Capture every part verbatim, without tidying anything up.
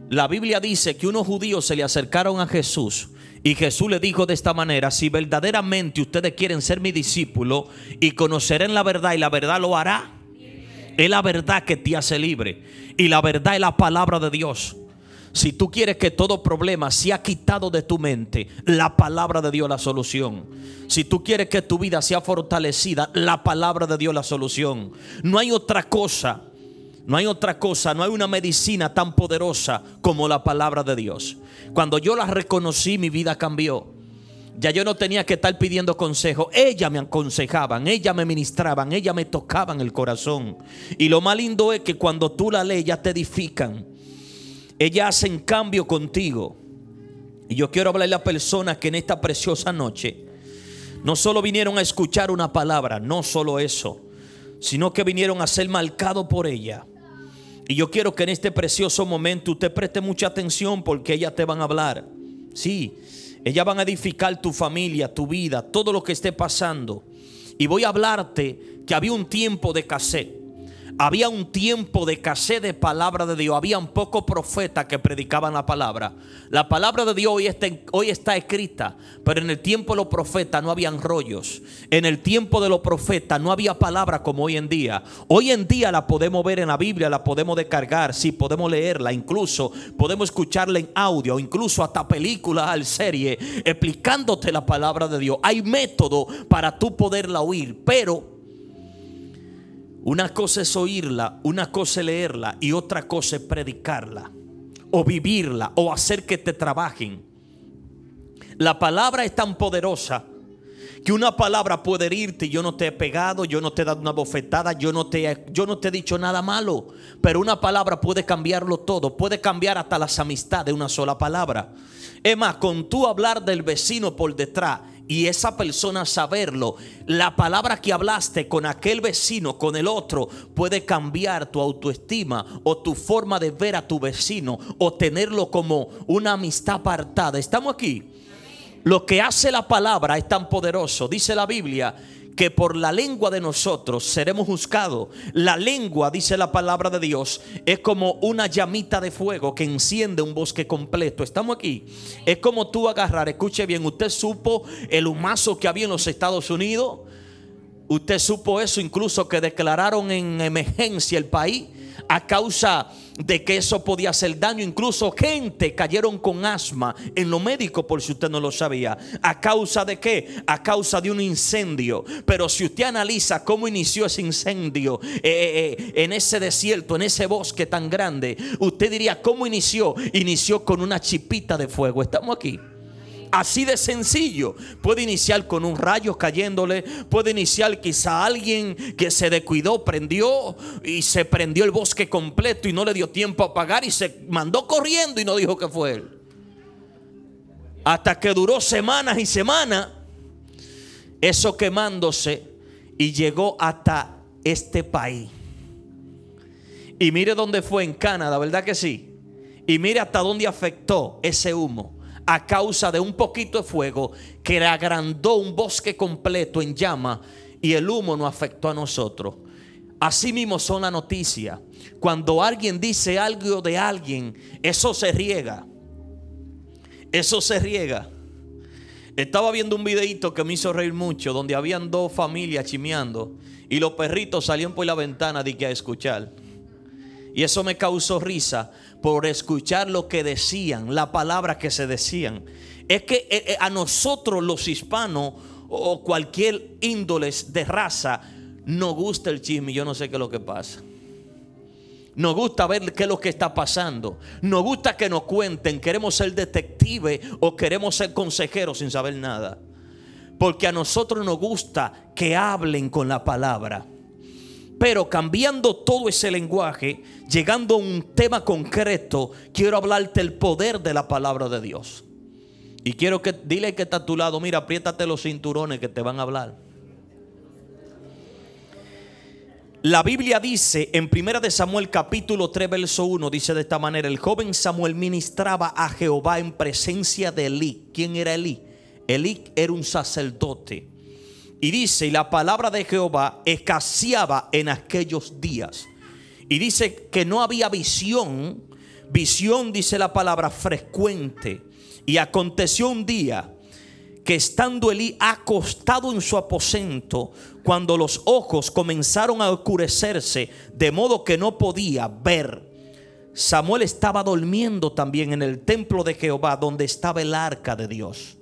La Biblia dice que unos judíos se le acercaron a Jesús y Jesús le dijo de esta manera: si verdaderamente ustedes quieren ser mi discípulo y conocerán la verdad, y la verdad lo hará. Es la verdad que te hace libre, y la verdad es la palabra de Dios. Si tú quieres que todo problema sea quitado de tu mente, la palabra de Dios es la solución. Si tú quieres que tu vida sea fortalecida, la palabra de Dios es la solución. No hay otra cosa, no hay otra cosa, no hay una medicina tan poderosa como la palabra de Dios. Cuando yo la reconocí, mi vida cambió. Ya yo no tenía que estar pidiendo consejo. Ellas me aconsejaban, ellas me ministraban, ellas me tocaban el corazón. Y lo más lindo es que cuando tú la lees, ellas te edifican. Ellas hacen cambio contigo. Y yo quiero hablarle a personas que en esta preciosa noche no solo vinieron a escuchar una palabra, no solo eso, sino que vinieron a ser marcados por ella. Y yo quiero que en este precioso momento usted preste mucha atención, porque ellas te van a hablar. Sí, ellas van a edificar tu familia, tu vida, todo lo que esté pasando. Y voy a hablarte que había un tiempo de escasez. Había un tiempo de escasez de palabra de Dios. Habían pocos profetas que predicaban la palabra. La palabra de Dios hoy está, hoy está escrita, pero en el tiempo de los profetas no habían rollos. En el tiempo de los profetas no había palabra como hoy en día. Hoy en día la podemos ver en la Biblia, la podemos descargar, sí, podemos leerla, incluso podemos escucharla en audio, incluso hasta películas, series, explicándote la palabra de Dios. Hay método para tú poderla oír, pero una cosa es oírla, una cosa es leerla, y otra cosa es predicarla o vivirla o hacer que te trabajen. La palabra es tan poderosa que una palabra puede herirte. Yo no te he pegado, yo no te he dado una bofetada, yo no te he, yo no te he dicho nada malo, pero una palabra puede cambiarlo todo. Puede cambiar hasta las amistades de una sola palabra. Es más, con tú hablar del vecino por detrás y esa persona saberlo, la palabra que hablaste con aquel vecino, con el otro, puede cambiar tu autoestima o tu forma de ver a tu vecino, o tenerlo como una amistad apartada. ¿Estamos aquí? Lo que hace la palabra es tan poderoso. Dice la Biblia que por la lengua de nosotros seremos juzgados. La lengua, dice la palabra de Dios, es como una llamita de fuego que enciende un bosque completo. ¿Estamos aquí? Es como tú agarrar, escuche bien, usted supo el humazo que había en los Estados Unidos. Usted supo eso, incluso que declararon en emergencia el país a causa de que eso podía hacer daño. Incluso gente cayeron con asma en lo médico, por si usted no lo sabía. ¿A causa de qué? A causa de un incendio. Pero si usted analiza cómo inició ese incendio eh, eh, en ese desierto, en ese bosque tan grande, usted diría, ¿cómo inició? Inició con una chipita de fuego. ¿Estamos aquí? Así de sencillo. Puede iniciar con un rayo cayéndole. Puede iniciar quizá alguien que se descuidó, prendió y se prendió el bosque completo y no le dio tiempo a apagar y se mandó corriendo y no dijo que fue él. Hasta que duró semanas y semanas eso quemándose y llegó hasta este país. Y mire dónde fue, en Canadá, ¿verdad que sí? Y mire hasta dónde afectó ese humo, a causa de un poquito de fuego que le agrandó un bosque completo en llama, y el humo nos afectó a nosotros. Así mismo son las noticias. Cuando alguien dice algo de alguien, eso se riega. Eso se riega. Estaba viendo un videito que me hizo reír mucho, donde habían dos familias chimeando y los perritos salían por la ventana de que a escuchar. Y eso me causó risa por escuchar lo que decían, la palabra que se decían. Es que a nosotros los hispanos o cualquier índole de raza nos gusta el chisme. Yo no sé qué es lo que pasa. Nos gusta ver qué es lo que está pasando. Nos gusta que nos cuenten. Queremos ser detectives o queremos ser consejeros sin saber nada. Porque a nosotros nos gusta que hablen con la palabra. Pero cambiando todo ese lenguaje, llegando a un tema concreto, quiero hablarte del poder de la palabra de Dios. Y quiero que dile que está a tu lado, mira, apriétate los cinturones que te van a hablar. La Biblia dice en primera de Samuel capítulo tres verso uno, dice de esta manera: el joven Samuel ministraba a Jehová en presencia de Elí. ¿Quién era Elí? Elí era un sacerdote. Y dice, y la palabra de Jehová escaseaba en aquellos días. Y dice que no había visión visión, dice la palabra, frecuente. Y aconteció un día que estando Elí acostado en su aposento, cuando los ojos comenzaron a oscurecerse, de modo que no podía ver, Samuel estaba durmiendo también en el templo de Jehová, donde estaba el arca de Dios.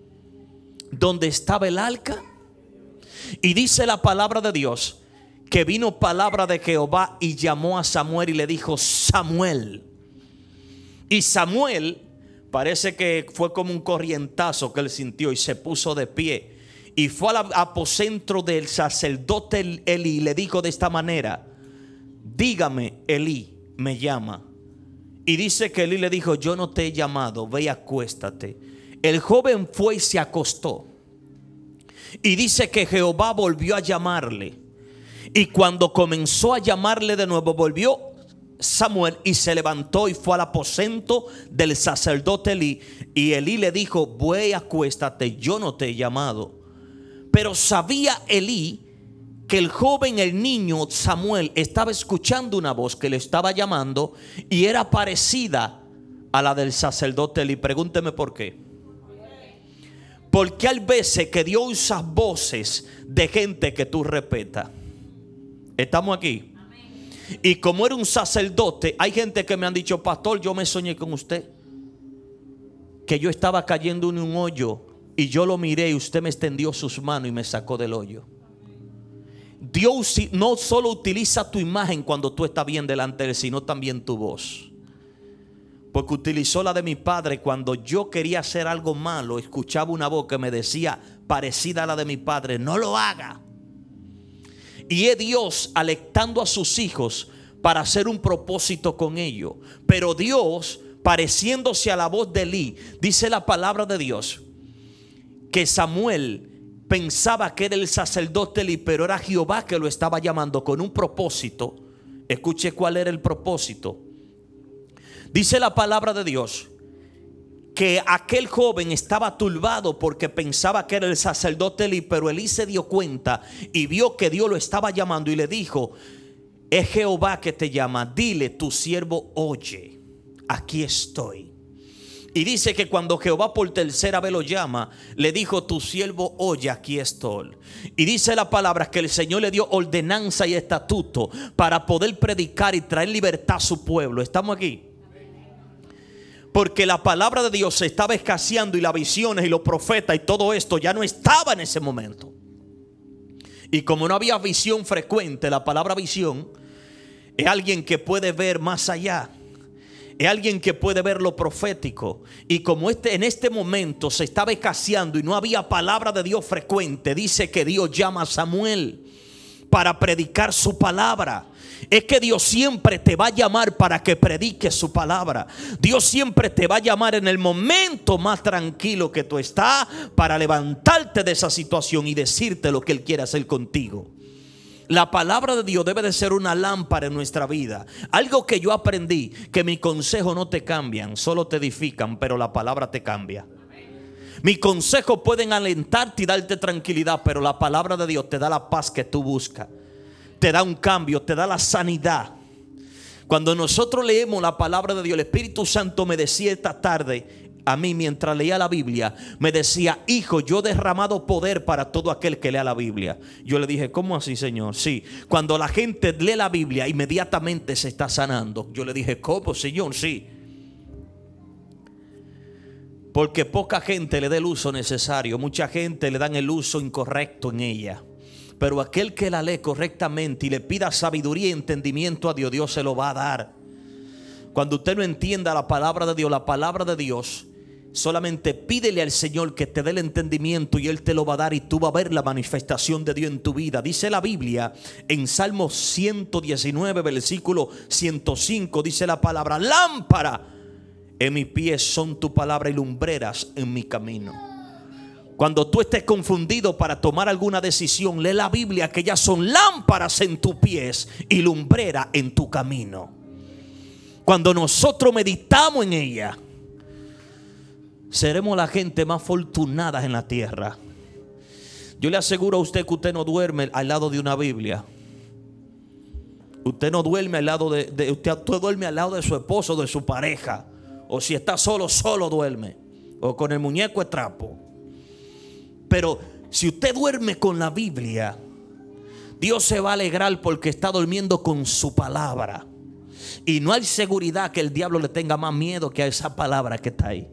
¿Dónde estaba el arca? Y dice la palabra de Dios que vino palabra de Jehová y llamó a Samuel y le dijo: Samuel. Y Samuel, parece que fue como un corrientazo que él sintió y se puso de pie y fue al aposento del sacerdote Elí y le dijo de esta manera: dígame, Elí me llama. Y dice que Elí le dijo: yo no te he llamado, ve y acuéstate. El joven fue y se acostó. Y dice que Jehová volvió a llamarle. Y cuando comenzó a llamarle de nuevo, volvió Samuel y se levantó y fue al aposento del sacerdote Elí. Y Elí le dijo: ve y acuéstate, yo no te he llamado. Pero sabía Elí que el joven, el niño Samuel, estaba escuchando una voz que le estaba llamando y era parecida a la del sacerdote Elí. Pregúnteme por qué. Porque hay veces que Dios usa voces de gente que tú respetas. ¿Estamos aquí? Y como era un sacerdote, hay gente que me han dicho: pastor, yo me soñé con usted, que yo estaba cayendo en un hoyo y yo lo miré y usted me extendió sus manos y me sacó del hoyo. Dios no solo utiliza tu imagen cuando tú estás bien delante de él, sino también tu voz. Porque utilizó la de mi padre. Cuando yo quería hacer algo malo, escuchaba una voz que me decía, parecida a la de mi padre: no lo haga. Y es Dios alertando a sus hijos para hacer un propósito con ellos. Pero Dios, pareciéndose a la voz de Elí, dice la palabra de Dios que Samuel pensaba que era el sacerdote Elí, pero era Jehová que lo estaba llamando con un propósito. Escuche cuál era el propósito. Dice la palabra de Dios que aquel joven estaba turbado porque pensaba que era el sacerdote Elí, pero Elí se dio cuenta y vio que Dios lo estaba llamando y le dijo: es Jehová que te llama, dile, tu siervo oye, aquí estoy. Y dice que cuando Jehová por tercera vez lo llama, le dijo: tu siervo oye, aquí estoy. Y dice la palabra que el Señor le dio ordenanza y estatuto para poder predicar y traer libertad a su pueblo. ¿Estamos aquí? Porque la palabra de Dios se estaba escaseando y las visiones y los profetas y todo esto ya no estaba en ese momento. Y como no había visión frecuente, la palabra visión es alguien que puede ver más allá. Es alguien que puede ver lo profético. Y como este, en este momento se estaba escaseando y no había palabra de Dios frecuente, dice que Dios llama a Samuel para predicar su palabra. Es que Dios siempre te va a llamar para que prediques su palabra. Dios siempre te va a llamar en el momento más tranquilo que tú estás, para levantarte de esa situación y decirte lo que Él quiere hacer contigo. La palabra de Dios debe de ser una lámpara en nuestra vida. Algo que yo aprendí, que mis consejos no te cambian, solo te edifican, pero la palabra te cambia. Mis consejos pueden alentarte y darte tranquilidad, pero la palabra de Dios te da la paz que tú buscas. Te da un cambio, te da la sanidad. Cuando nosotros leemos la palabra de Dios, el Espíritu Santo me decía esta tarde a mí mientras leía la Biblia, me decía: hijo, yo he derramado poder para todo aquel que lea la Biblia. Yo le dije: ¿cómo así, Señor? Sí, cuando la gente lee la Biblia, inmediatamente se está sanando. Yo le dije: ¿cómo, Señor? Sí. Porque poca gente le da el uso necesario. Mucha gente le dan el uso incorrecto en ella. Pero aquel que la lee correctamente y le pida sabiduría y entendimiento a Dios, Dios se lo va a dar. Cuando usted no entienda la palabra de Dios, la palabra de Dios, solamente pídele al Señor que te dé el entendimiento y Él te lo va a dar, y tú vas a ver la manifestación de Dios en tu vida. Dice la Biblia en Salmo ciento diecinueve, versículo ciento cinco, dice la palabra: lámpara en mis pies son tu palabra y lumbreras en mi camino. Cuando tú estés confundido para tomar alguna decisión, lee la Biblia, que ellas son lámparas en tus pies y lumbrera en tu camino. Cuando nosotros meditamos en ella, seremos la gente más afortunada en la tierra. Yo le aseguro a usted que usted no duerme al lado de una Biblia. Usted no duerme al lado de, de usted, usted duerme al lado de su esposo, de su pareja. O si está solo, solo duerme. O con el muñeco de trapo. Pero si usted duerme con la Biblia, Dios se va a alegrar porque está durmiendo con su palabra. Y no hay seguridad que el diablo le tenga más miedo que a esa palabra que está ahí.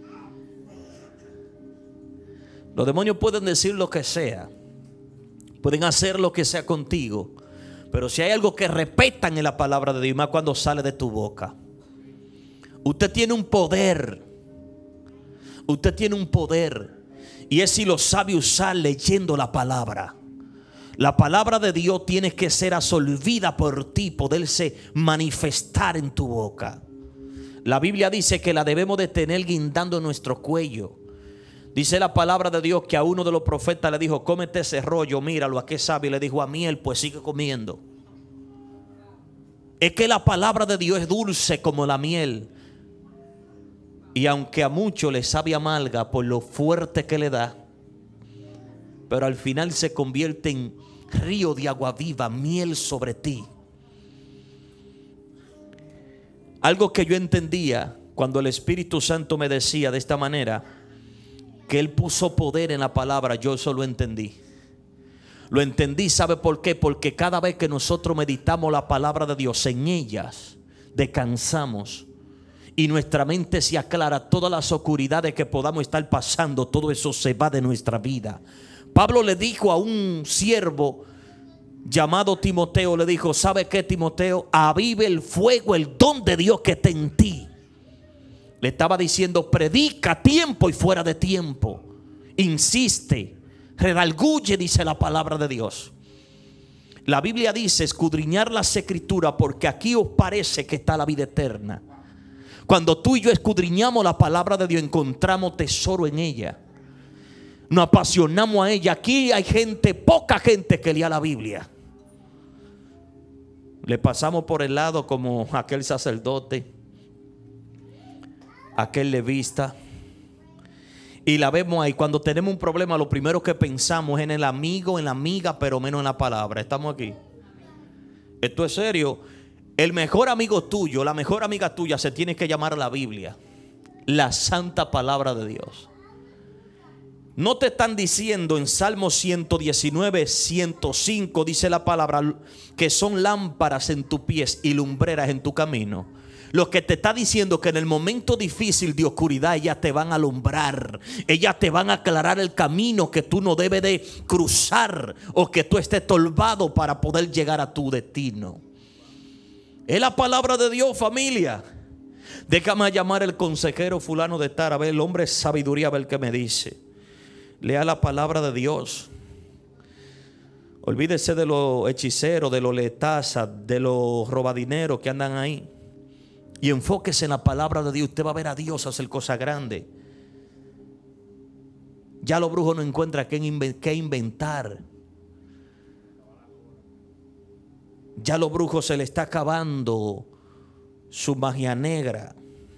Los demonios pueden decir lo que sea, pueden hacer lo que sea contigo, pero si hay algo que respetan en la palabra de Dios, más cuando sale de tu boca. Usted tiene un poder. Usted tiene un poder. Y es si lo sabe usar leyendo la palabra. La palabra de Dios tiene que ser absorbida por ti, poderse manifestar en tu boca. La Biblia dice que la debemos de tener guindando en nuestro cuello. Dice la palabra de Dios que a uno de los profetas le dijo: cómete ese rollo, míralo, ¿a qué sabe? Y le dijo: a miel, pues sigue comiendo. Es que la palabra de Dios es dulce como la miel. Y aunque a muchos les sabe amarga por lo fuerte que le da, pero al final se convierte en río de agua viva, miel sobre ti. Algo que yo entendía cuando el Espíritu Santo me decía de esta manera, que Él puso poder en la palabra, yo eso lo entendí. Lo entendí, ¿sabe por qué? Porque cada vez que nosotros meditamos la palabra de Dios, en ellas descansamos. Y nuestra mente se aclara. Todas las oscuridades que podamos estar pasando, todo eso se va de nuestra vida. Pablo le dijo a un siervo llamado Timoteo, le dijo: ¿sabe qué, Timoteo? Avive el fuego, el don de Dios que está en ti. Le estaba diciendo: predica a tiempo y fuera de tiempo. Insiste, redarguye, dice la palabra de Dios. La Biblia dice: escudriñar las escrituras, porque aquí os parece que está la vida eterna. Cuando tú y yo escudriñamos la palabra de Dios, encontramos tesoro en ella. Nos apasionamos a ella. Aquí hay gente, poca gente que lea la Biblia. Le pasamos por el lado como aquel sacerdote, aquel levita, y la vemos ahí. Cuando tenemos un problema, lo primero que pensamos es en el amigo, en la amiga, pero menos en la palabra. Estamos aquí. Esto es serio. El mejor amigo tuyo, la mejor amiga tuya se tiene que llamar la Biblia, la santa palabra de Dios. No te están diciendo en Salmo ciento diecinueve, ciento cinco, dice la palabra, que son lámparas en tus pies y lumbreras en tu camino. Lo que te está diciendo que en el momento difícil de oscuridad, ellas te van a alumbrar, ellas te van a aclarar el camino que tú no debes de cruzar, o que tú estés torbado para poder llegar a tu destino. Es la palabra de Dios, familia. Déjame llamar al consejero fulano de tal, a ver, el hombre de sabiduría, a ver qué me dice. Lea la palabra de Dios. Olvídese de los hechiceros, de los letazas, de los robadineros que andan ahí. Y enfóquese en la palabra de Dios. Usted va a ver a Dios hacer cosas grandes. Ya los brujos no encuentran qué inventar. Ya a los brujos se le está acabando su magia negra.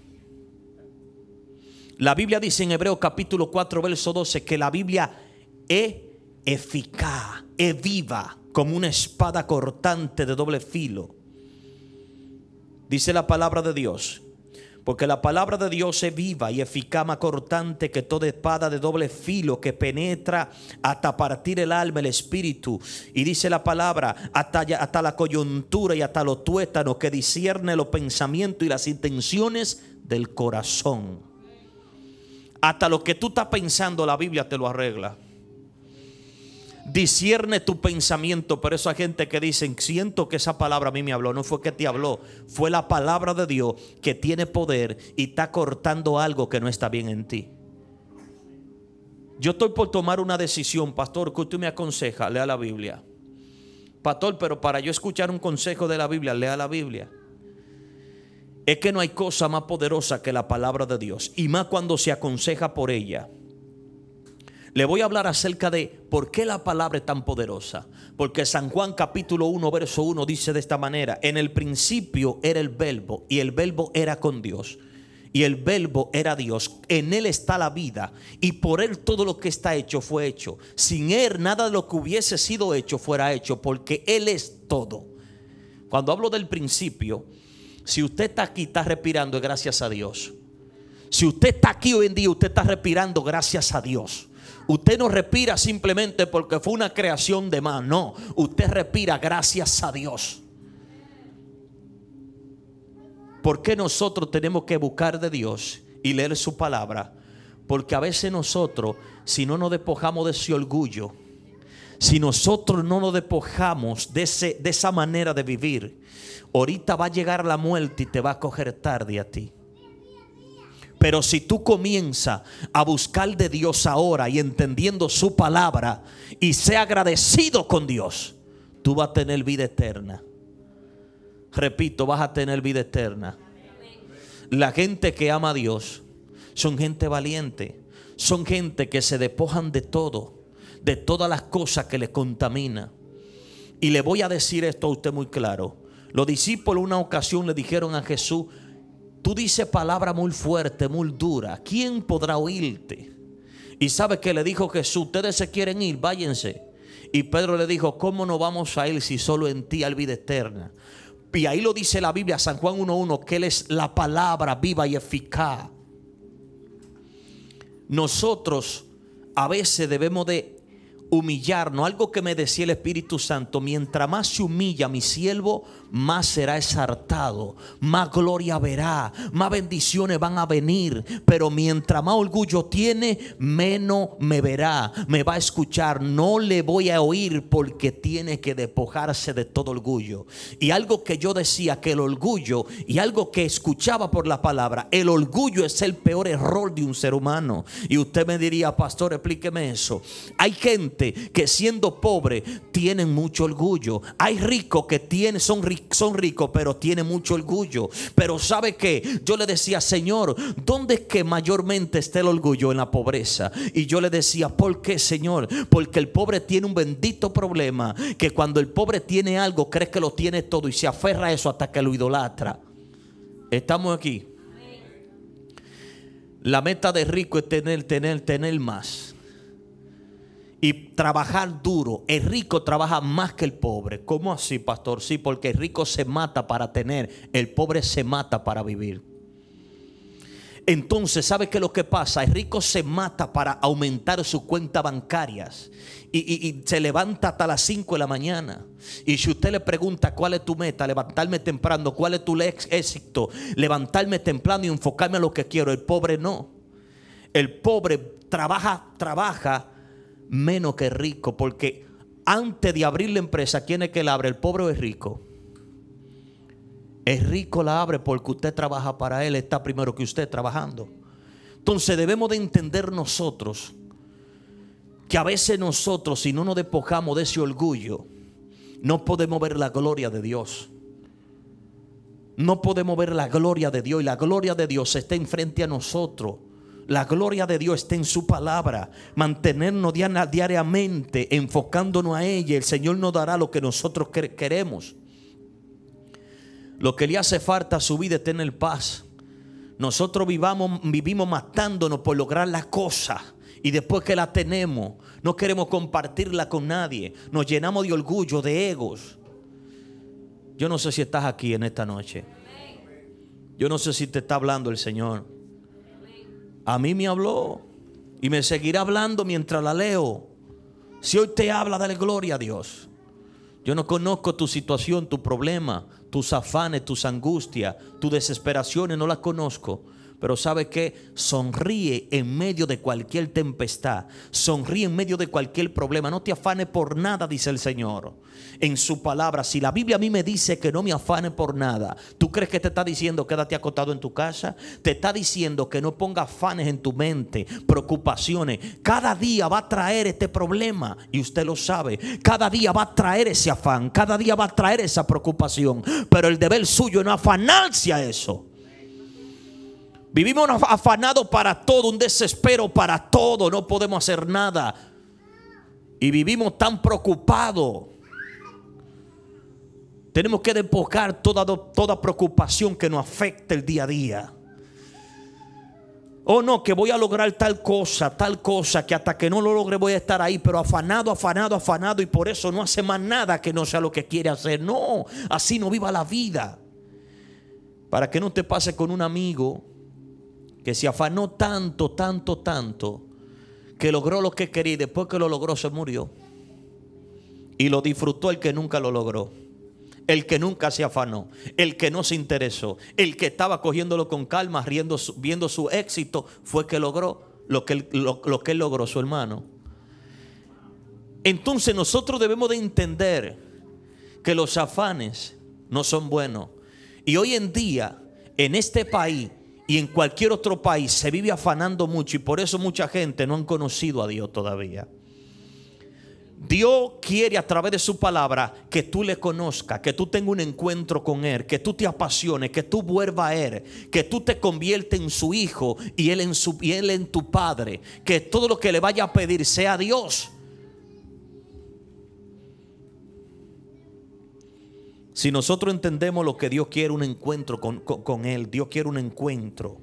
La Biblia dice en Hebreos capítulo cuatro, verso doce, que la Biblia es eficaz, es viva, como una espada cortante de doble filo. Dice la palabra de Dios, porque la palabra de Dios es viva y eficaz, más cortante que toda espada de doble filo, que penetra hasta partir el alma, el espíritu. Y dice la palabra, hasta, hasta la coyuntura y hasta los tuétanos, que discierne los pensamientos y las intenciones del corazón. Hasta lo que tú estás pensando, la Biblia te lo arregla. Discierne tu pensamiento. Por eso hay gente que dicen: siento que esa palabra a mí me habló. No fue que te habló, fue la palabra de Dios que tiene poder y está cortando algo que no está bien en ti. Yo estoy por tomar una decisión, pastor, ¿qué usted me aconseja? Lea la Biblia. Pastor, pero para yo escuchar un consejo de la Biblia, lea la Biblia. Es que no hay cosa más poderosa que la palabra de Dios, y más cuando se aconseja por ella. Le voy a hablar acerca de por qué la palabra es tan poderosa. Porque San Juan capítulo uno, verso uno dice de esta manera: en el principio era el verbo, y el verbo era con Dios, y el verbo era Dios. En él está la vida, y por él todo lo que está hecho fue hecho. Sin él nada de lo que hubiese sido hecho fuera hecho, porque él es todo. Cuando hablo del principio, si usted está aquí, está respirando, es gracias a Dios. Si usted está aquí hoy en día, usted está respirando gracias a Dios. Usted no respira simplemente porque fue una creación de más. No, usted respira gracias a Dios. ¿Por qué nosotros tenemos que buscar de Dios y leer su palabra? Porque a veces nosotros, si no nos despojamos de ese orgullo, si nosotros no nos despojamos de, ese, de esa manera de vivir, ahorita va a llegar la muerte y te va a coger tarde a ti. Pero si tú comienzas a buscar de Dios ahora y entendiendo su palabra y sea agradecido con Dios, tú vas a tener vida eterna. Repito, vas a tener vida eterna. La gente que ama a Dios son gente valiente. Son gente que se despojan de todo, de todas las cosas que les contamina. Y le voy a decir esto a usted muy claro. Los discípulos una ocasión le dijeron a Jesús: tú dices palabras muy fuertes, muy duras. ¿Quién podrá oírte? Y sabe que le dijo Jesús: ustedes se quieren ir, váyanse. Y Pedro le dijo: ¿cómo no vamos a ir si solo en ti hay vida eterna? Y ahí lo dice la Biblia, San Juan uno uno, que Él es la palabra viva y eficaz. Nosotros a veces debemos de humillarnos. Algo que me decía el Espíritu Santo: mientras más se humilla mi siervo, más será exaltado, más gloria verá, más bendiciones van a venir. Pero mientras más orgullo tiene, menos me verá, me va a escuchar. No le voy a oír porque tiene que despojarse de todo orgullo. Y algo que yo decía, que el orgullo, y algo que escuchaba por la palabra, el orgullo es el peor error de un ser humano. Y usted me diría: pastor, explíqueme eso. Hay gente que siendo pobre tienen mucho orgullo. Hay ricos que tienen, son ricos, son ricos, pero tienen mucho orgullo. Pero ¿sabe qué? Yo le decía: Señor, ¿dónde es que mayormente está el orgullo? En la pobreza. Y yo le decía: ¿por qué, Señor? Porque el pobre tiene un bendito problema, que cuando el pobre tiene algo, cree que lo tiene todo y se aferra a eso hasta que lo idolatra. ¿Estamos aquí? La meta de rico es tener, tener, tener más y trabajar duro. El rico trabaja más que el pobre. ¿Cómo así, pastor? Sí, porque el rico se mata para tener, el pobre se mata para vivir. Entonces, ¿sabe qué es lo que pasa? El rico se mata para aumentar sus cuentas bancarias y, y, y se levanta hasta las cinco de la mañana. Y si usted le pregunta: ¿cuál es tu meta? Levantarme temprano. ¿Cuál es tu éxito? Levantarme temprano y enfocarme en lo que quiero. El pobre no. El pobre trabaja, trabaja menos que rico, porque antes de abrir la empresa, ¿quién es que la abre? ¿El pobre o el rico? El rico la abre porque usted trabaja para él, está primero que usted trabajando. Entonces debemos de entender nosotros que a veces nosotros, si no nos despojamos de ese orgullo, no podemos ver la gloria de Dios. No podemos ver la gloria de Dios, y la gloria de Dios está enfrente a nosotros. La gloria de Dios está en su palabra. Mantenernos diariamente enfocándonos a ella. El Señor nos dará lo que nosotros queremos. Lo que le hace falta a su vida es tener paz. Nosotros vivamos, vivimos matándonos por lograr las cosas, y después que la tenemos no queremos compartirla con nadie. Nos llenamos de orgullo, de egos. Yo no sé si estás aquí en esta noche. Yo no sé si te está hablando el Señor. A mí me habló y me seguirá hablando mientras la leo. Si hoy te habla, dale gloria a Dios. Yo no conozco tu situación, tu problema, tus afanes, tus angustias, tus desesperaciones, no las conozco. Pero ¿sabe qué? Sonríe en medio de cualquier tempestad. Sonríe en medio de cualquier problema. No te afanes por nada, dice el Señor en su palabra. Si la Biblia a mí me dice que no me afane por nada, ¿tú crees que te está diciendo quédate acostado en tu casa? Te está diciendo que no ponga afanes en tu mente, preocupaciones. Cada día va a traer este problema y usted lo sabe. Cada día va a traer ese afán, cada día va a traer esa preocupación. Pero el deber suyo es no afanarse a eso. Vivimos afanados para todo, un desespero para todo, no podemos hacer nada. Y vivimos tan preocupados. Tenemos que despojar toda, toda preocupación que nos afecte el día a día. Oh no, que voy a lograr tal cosa, tal cosa, que hasta que no lo logre voy a estar ahí, pero afanado, afanado, afanado, y por eso no hace más nada que no sea lo que quiere hacer. No, así no viva la vida. Para que no te pase con un amigo que se afanó tanto, tanto, tanto, que logró lo que quería y después que lo logró se murió. Y lo disfrutó el que nunca lo logró, el que nunca se afanó, el que no se interesó, el que estaba cogiéndolo con calma, riendo, viendo su éxito, fue que logró lo que, él, lo, lo que él logró, su hermano. Entonces nosotros debemos de entender que los afanes no son buenos. Y hoy en día, en este país y en cualquier otro país, se vive afanando mucho, y por eso mucha gente no han conocido a Dios todavía. Dios quiere a través de su palabra que tú le conozcas, que tú tengas un encuentro con Él, que tú te apasiones, que tú vuelvas a Él, que tú te conviertes en su hijo y Él en, su, y él en tu padre, que todo lo que le vaya a pedir sea Dios. Si nosotros entendemos lo que Dios quiere, un encuentro con, con, con Él, Dios quiere un encuentro.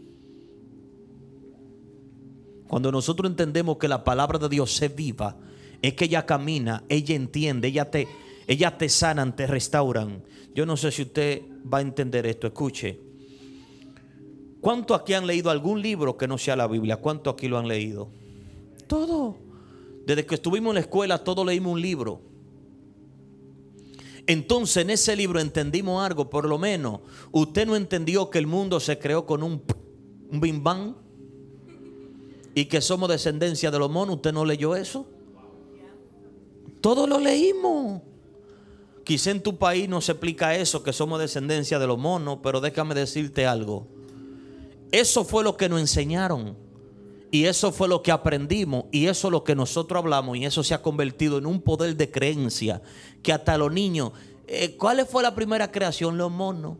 Cuando nosotros entendemos que la palabra de Dios se viva, es que ella camina, ella entiende, ella te, ella te sanan, te restauran. Yo no sé si usted va a entender esto. Escuche. ¿Cuántos aquí han leído algún libro que no sea la Biblia? ¿Cuántos aquí lo han leído? Todo. Desde que estuvimos en la escuela, todos leímos un libro. Entonces en ese libro entendimos algo. Por lo menos usted no entendió que el mundo se creó con un, un bim bam y que somos descendencia de los monos. ¿Usted no leyó eso? Todos lo leímos. Quizá en tu país no se explica eso, que somos descendencia de los monos, pero déjame decirte algo. Eso fue lo que nos enseñaron, y eso fue lo que aprendimos, y eso es lo que nosotros hablamos, y eso se ha convertido en un poder de creencia que hasta los niños, eh, ¿cuál fue la primera creación? Los monos.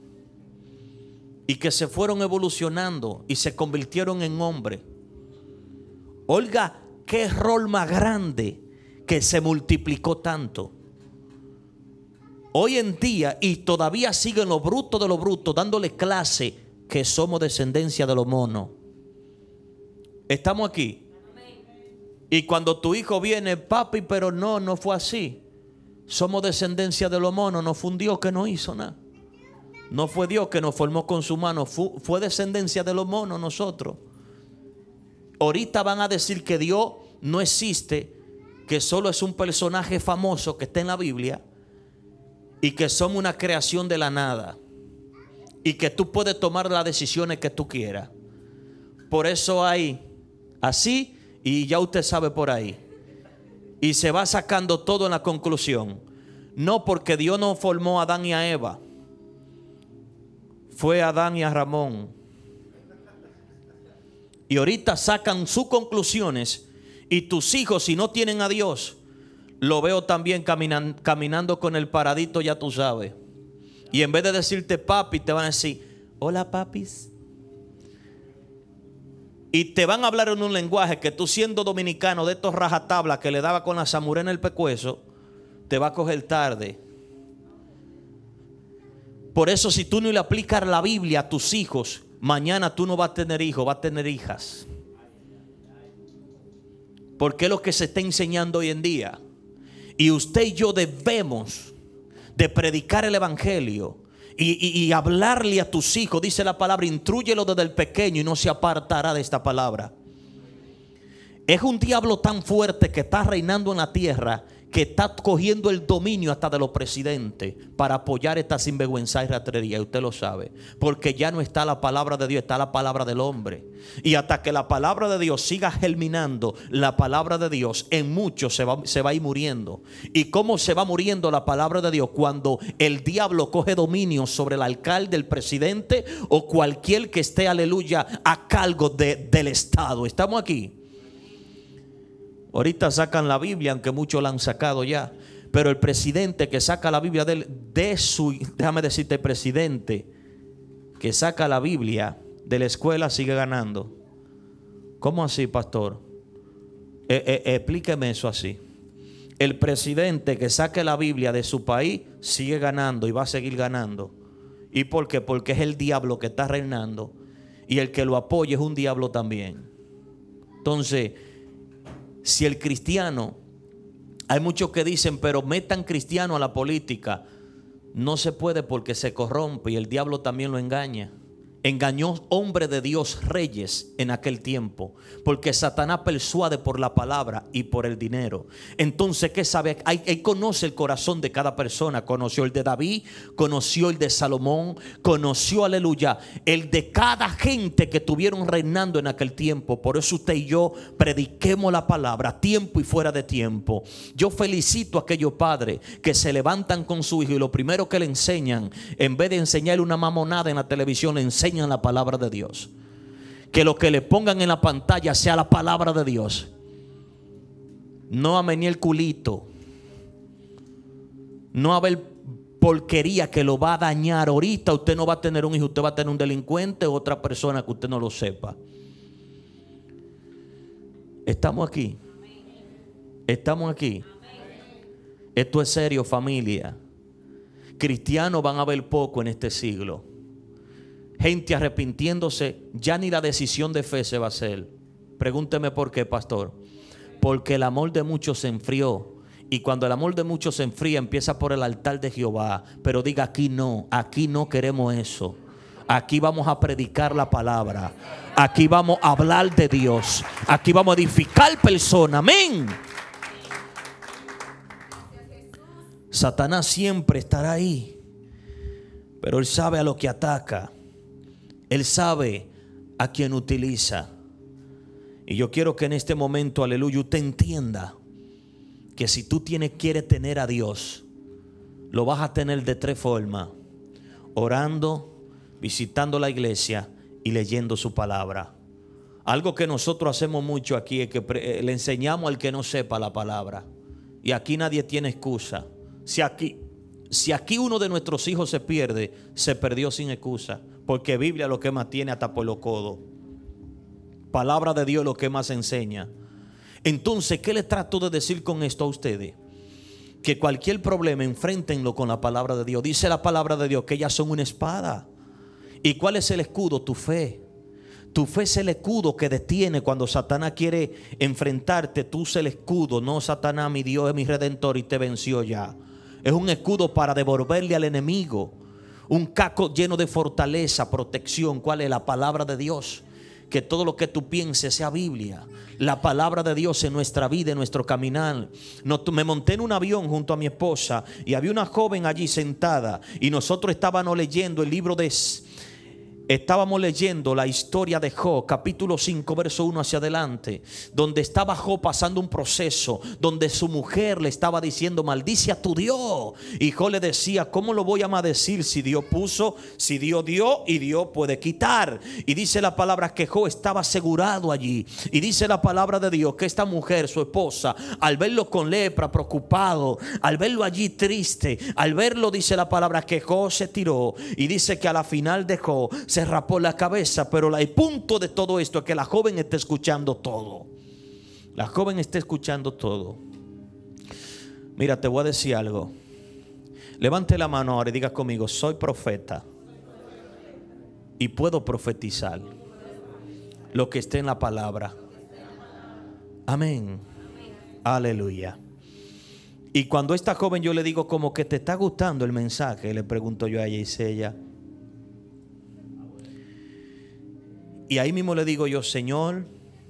Y que se fueron evolucionando y se convirtieron en hombres. Oiga, qué rol más grande, que se multiplicó tanto. Hoy en día, y todavía siguen los brutos de los brutos dándole clase, que somos descendencia de los monos. ¿Estamos aquí? Y cuando tu hijo viene, papi, pero no, no fue así. Somos descendencia de los monos. No fue un Dios que no hizo nada. No fue Dios que nos formó con su mano. Fue, fue descendencia de los monos nosotros. Ahorita van a decir que Dios no existe, que solo es un personaje famoso que está en la Biblia, y que somos una creación de la nada, y que tú puedes tomar las decisiones que tú quieras. Por eso hay así, y ya usted sabe por ahí, y se va sacando todo en la conclusión. No, porque Dios no formó a Adán y a Eva, fue a Adán y a Ramón. Y ahorita sacan sus conclusiones. Y tus hijos, si no tienen a Dios, lo veo también caminan, caminando con el paradito, ya tú sabes. Y en vez de decirte papi, te van a decir, hola papis. Y te van a hablar en un lenguaje que tú, siendo dominicano de estos rajatablas que le daba con la samuré en el pecueso, te va a coger tarde. Por eso, si tú no le aplicas la Biblia a tus hijos, mañana tú no vas a tener hijos, vas a tener hijas. Porque es lo que se está enseñando hoy en día. Y usted y yo debemos de predicar el evangelio y, y, y hablarle a tus hijos. Dice la palabra, intrúyelo desde el pequeño y no se apartará de esta palabra. Es un diablo tan fuerte que está reinando en la tierra, que está cogiendo el dominio hasta de los presidentes para apoyar esta sinvergüenza y ratrería. Y usted lo sabe, porque ya no está la palabra de Dios, está la palabra del hombre. Y hasta que la palabra de Dios siga germinando, la palabra de Dios en muchos se va, se va a ir muriendo. ¿Y cómo se va muriendo la palabra de Dios? Cuando el diablo coge dominio sobre el alcalde, el presidente o cualquier que esté, aleluya, a cargo de, del Estado. ¿Estamos aquí? Ahorita sacan la Biblia, aunque muchos la han sacado ya. Pero el presidente que saca la Biblia de, de su, déjame decirte, el presidente que saca la Biblia de la escuela sigue ganando. ¿Cómo así, pastor? Eh, eh, explíqueme eso así. El presidente que saque la Biblia de su país sigue ganando y va a seguir ganando. ¿Y por qué? Porque es el diablo que está reinando. y el que lo apoya es un diablo también. Entonces, si el cristiano, hay muchos que dicen, pero metan cristiano a la política. No se puede porque se corrompe y el diablo también lo engaña. Engañó hombre de Dios, reyes en aquel tiempo, porque Satanás persuade por la palabra y por el dinero. Entonces, ¿qué sabe? Él conoce el corazón de cada persona. Conoció el de David, conoció el de Salomón, conoció, aleluya, el de cada gente que estuvieron reinando en aquel tiempo. Por eso usted y yo prediquemos la palabra a tiempo y fuera de tiempo. Yo felicito a aquellos padres que se levantan con su hijo y lo primero que le enseñan, en vez de enseñarle una mamonada en la televisión, le enseñan la palabra de Dios. Que lo que le pongan en la pantalla sea la palabra de Dios. No a venir el culito, no a ver porquería que lo va a dañar. Ahorita usted no va a tener un hijo, usted va a tener un delincuente o otra persona que usted no lo sepa. Estamos aquí. Estamos aquí. Esto es serio, familia. Cristianos van a haber poco en este siglo. Gente arrepintiéndose, ya ni la decisión de fe se va a hacer. Pregúnteme por qué, pastor. Porque el amor de muchos se enfrió. Y cuando el amor de muchos se enfría, empieza por el altar de Jehová. Pero diga, aquí no, aquí no queremos eso. Aquí vamos a predicar la palabra. Aquí vamos a hablar de Dios. Aquí vamos a edificar personas. Amén. Satanás siempre estará ahí, pero él sabe a lo que ataca. Él sabe a quién utiliza. Y yo quiero que en este momento, aleluya, usted entienda que si tú tienes, quieres tener a Dios, lo vas a tener de tres formas: orando, visitando la iglesia y leyendo su palabra. Algo que nosotros hacemos mucho aquí es que le enseñamos al que no sepa la palabra. Y aquí nadie tiene excusa. Si aquí, si aquí uno de nuestros hijos se pierde, se perdió sin excusa. Porque Biblia lo que más tiene hasta por los codos. Palabra de Dios lo que más enseña. Entonces, ¿qué les trato de decir con esto a ustedes? Que cualquier problema enfréntenlo con la palabra de Dios. Dice la palabra de Dios que ellas son una espada. ¿Y cuál es el escudo? Tu fe. Tu fe es el escudo que detiene cuando Satanás quiere enfrentarte. Tú es el escudo. No, Satanás, mi Dios es mi redentor y te venció ya. Es un escudo para devolverle al enemigo. Un casco lleno de fortaleza, protección. ¿Cuál es? La palabra de Dios. Que todo lo que tú pienses sea Biblia. La palabra de Dios en nuestra vida, en nuestro caminar. No, me monté en un avión junto a mi esposa y había una joven allí sentada. Y nosotros estábamos leyendo el libro de... Estábamos leyendo la historia de Job, capítulo cinco, verso uno hacia adelante, donde estaba Job pasando un proceso, donde su mujer le estaba diciendo, maldice a tu Dios. Y Job le decía, ¿cómo lo voy a maldecir si Dios puso, si Dios dio y Dios puede quitar? Y dice la palabra que Job estaba asegurado allí. Y dice la palabra de Dios que esta mujer, su esposa, al verlo con lepra, preocupado, al verlo allí triste, al verlo, dice la palabra que Job se tiró. Y dice que a la final de Job se Se rapó la cabeza. Pero el punto de todo esto es que la joven está escuchando todo. La joven está escuchando todo. Mira, te voy a decir algo. Levante la mano ahora y diga conmigo, soy profeta y puedo profetizar lo que esté en la palabra. Amén. Aleluya. Y cuando esta joven yo le digo como que te está gustando el mensaje, le pregunto yo a ella y dice ella. Y ahí mismo le digo yo, Señor,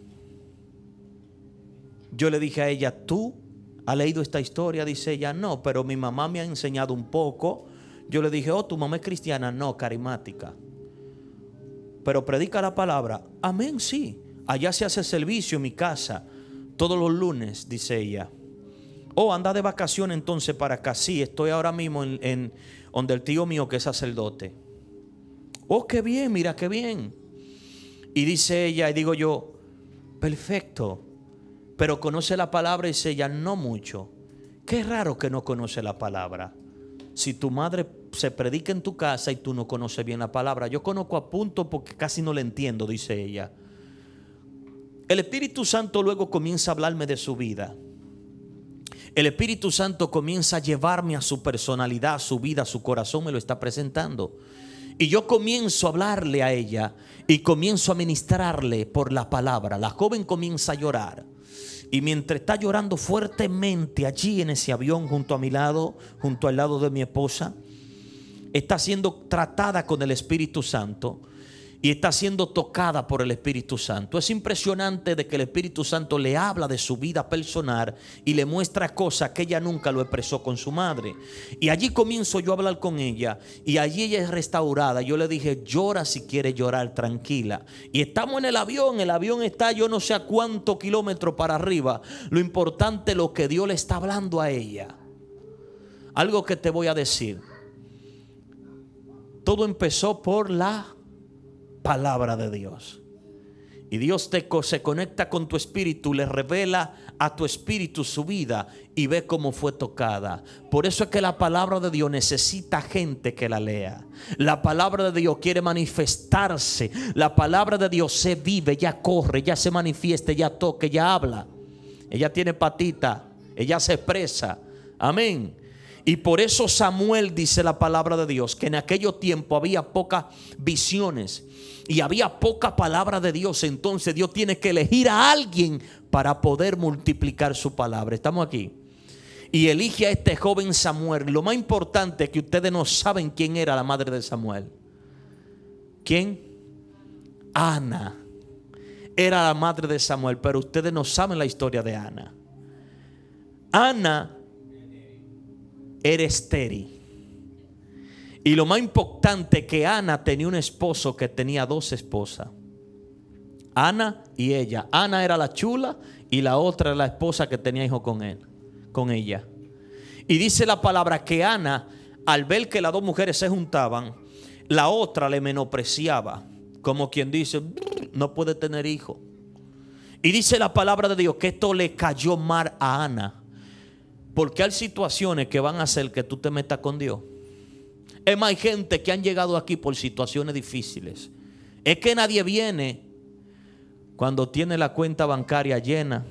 yo le dije a ella, ¿tú has leído esta historia? Dice ella, no, pero mi mamá me ha enseñado un poco. Yo le dije, oh, ¿tu mamá es cristiana? No, carismática. Pero predica la palabra. Amén, sí. Allá se hace servicio en mi casa todos los lunes, dice ella. Oh, anda de vacaciones entonces para acá. Sí, estoy ahora mismo en, en donde el tío mío que es sacerdote. Oh, qué bien, mira qué bien. Y dice ella, y digo yo, perfecto, pero conoce la palabra. Y dice ella, no mucho. Qué raro que no conoce la palabra. Si tu madre se predica en tu casa y tú no conoces bien la palabra. Yo conozco a punto porque casi no le entiendo, dice ella. El Espíritu Santo luego comienza a hablarme de su vida. El Espíritu Santo comienza a llevarme a su personalidad, a su vida, a su corazón, me lo está presentando. Y yo comienzo a hablarle a ella y comienzo a ministrarle por la palabra. La joven comienza a llorar. Y mientras está llorando fuertemente allí en ese avión junto a mi lado, junto al lado de mi esposa, está siendo tratada con el Espíritu Santo y está siendo tocada por el Espíritu Santo. Es impresionante de que el Espíritu Santo le habla de su vida personal y le muestra cosas que ella nunca lo expresó con su madre. Y allí comienzo yo a hablar con ella y allí ella es restaurada. Yo le dije, llora si quiere llorar, tranquila. Y estamos en el avión, el avión está yo no sé a cuántos kilómetros para arriba. Lo importante es lo que Dios le está hablando a ella. Algo que te voy a decir. Todo empezó por la palabra de Dios. Y Dios te, se conecta con tu espíritu, le revela a tu espíritu su vida y ve cómo fue tocada. Por eso es que la palabra de Dios necesita gente que la lea. La palabra de Dios quiere manifestarse. La palabra de Dios se vive, ya corre, ya se manifiesta, ya toca, ya habla. Ella tiene patita, ella se expresa. Amén. Y por eso Samuel, dice la palabra de Dios, que en aquellos tiempos había pocas visiones y había poca palabra de Dios. Entonces Dios tiene que elegir a alguien para poder multiplicar su palabra. Estamos aquí. Y elige a este joven Samuel. Lo más importante es que ustedes no saben quién era la madre de Samuel. ¿Quién? Ana. Era la madre de Samuel, pero ustedes no saben la historia de Ana. Ana era estéril. Y lo más importante, que Ana tenía un esposo que tenía dos esposas. Ana y ella. Ana era la chula y la otra era la esposa que tenía hijo con él, con ella. Y dice la palabra que Ana, al ver que las dos mujeres se juntaban, la otra le menospreciaba, como quien dice, no puede tener hijo. Y dice la palabra de Dios que esto le cayó mal a Ana. Porque hay situaciones que van a hacer que tú te metas con Dios. Es más, hay gente que han llegado aquí por situaciones difíciles. Es que nadie viene cuando tiene la cuenta bancaria llena,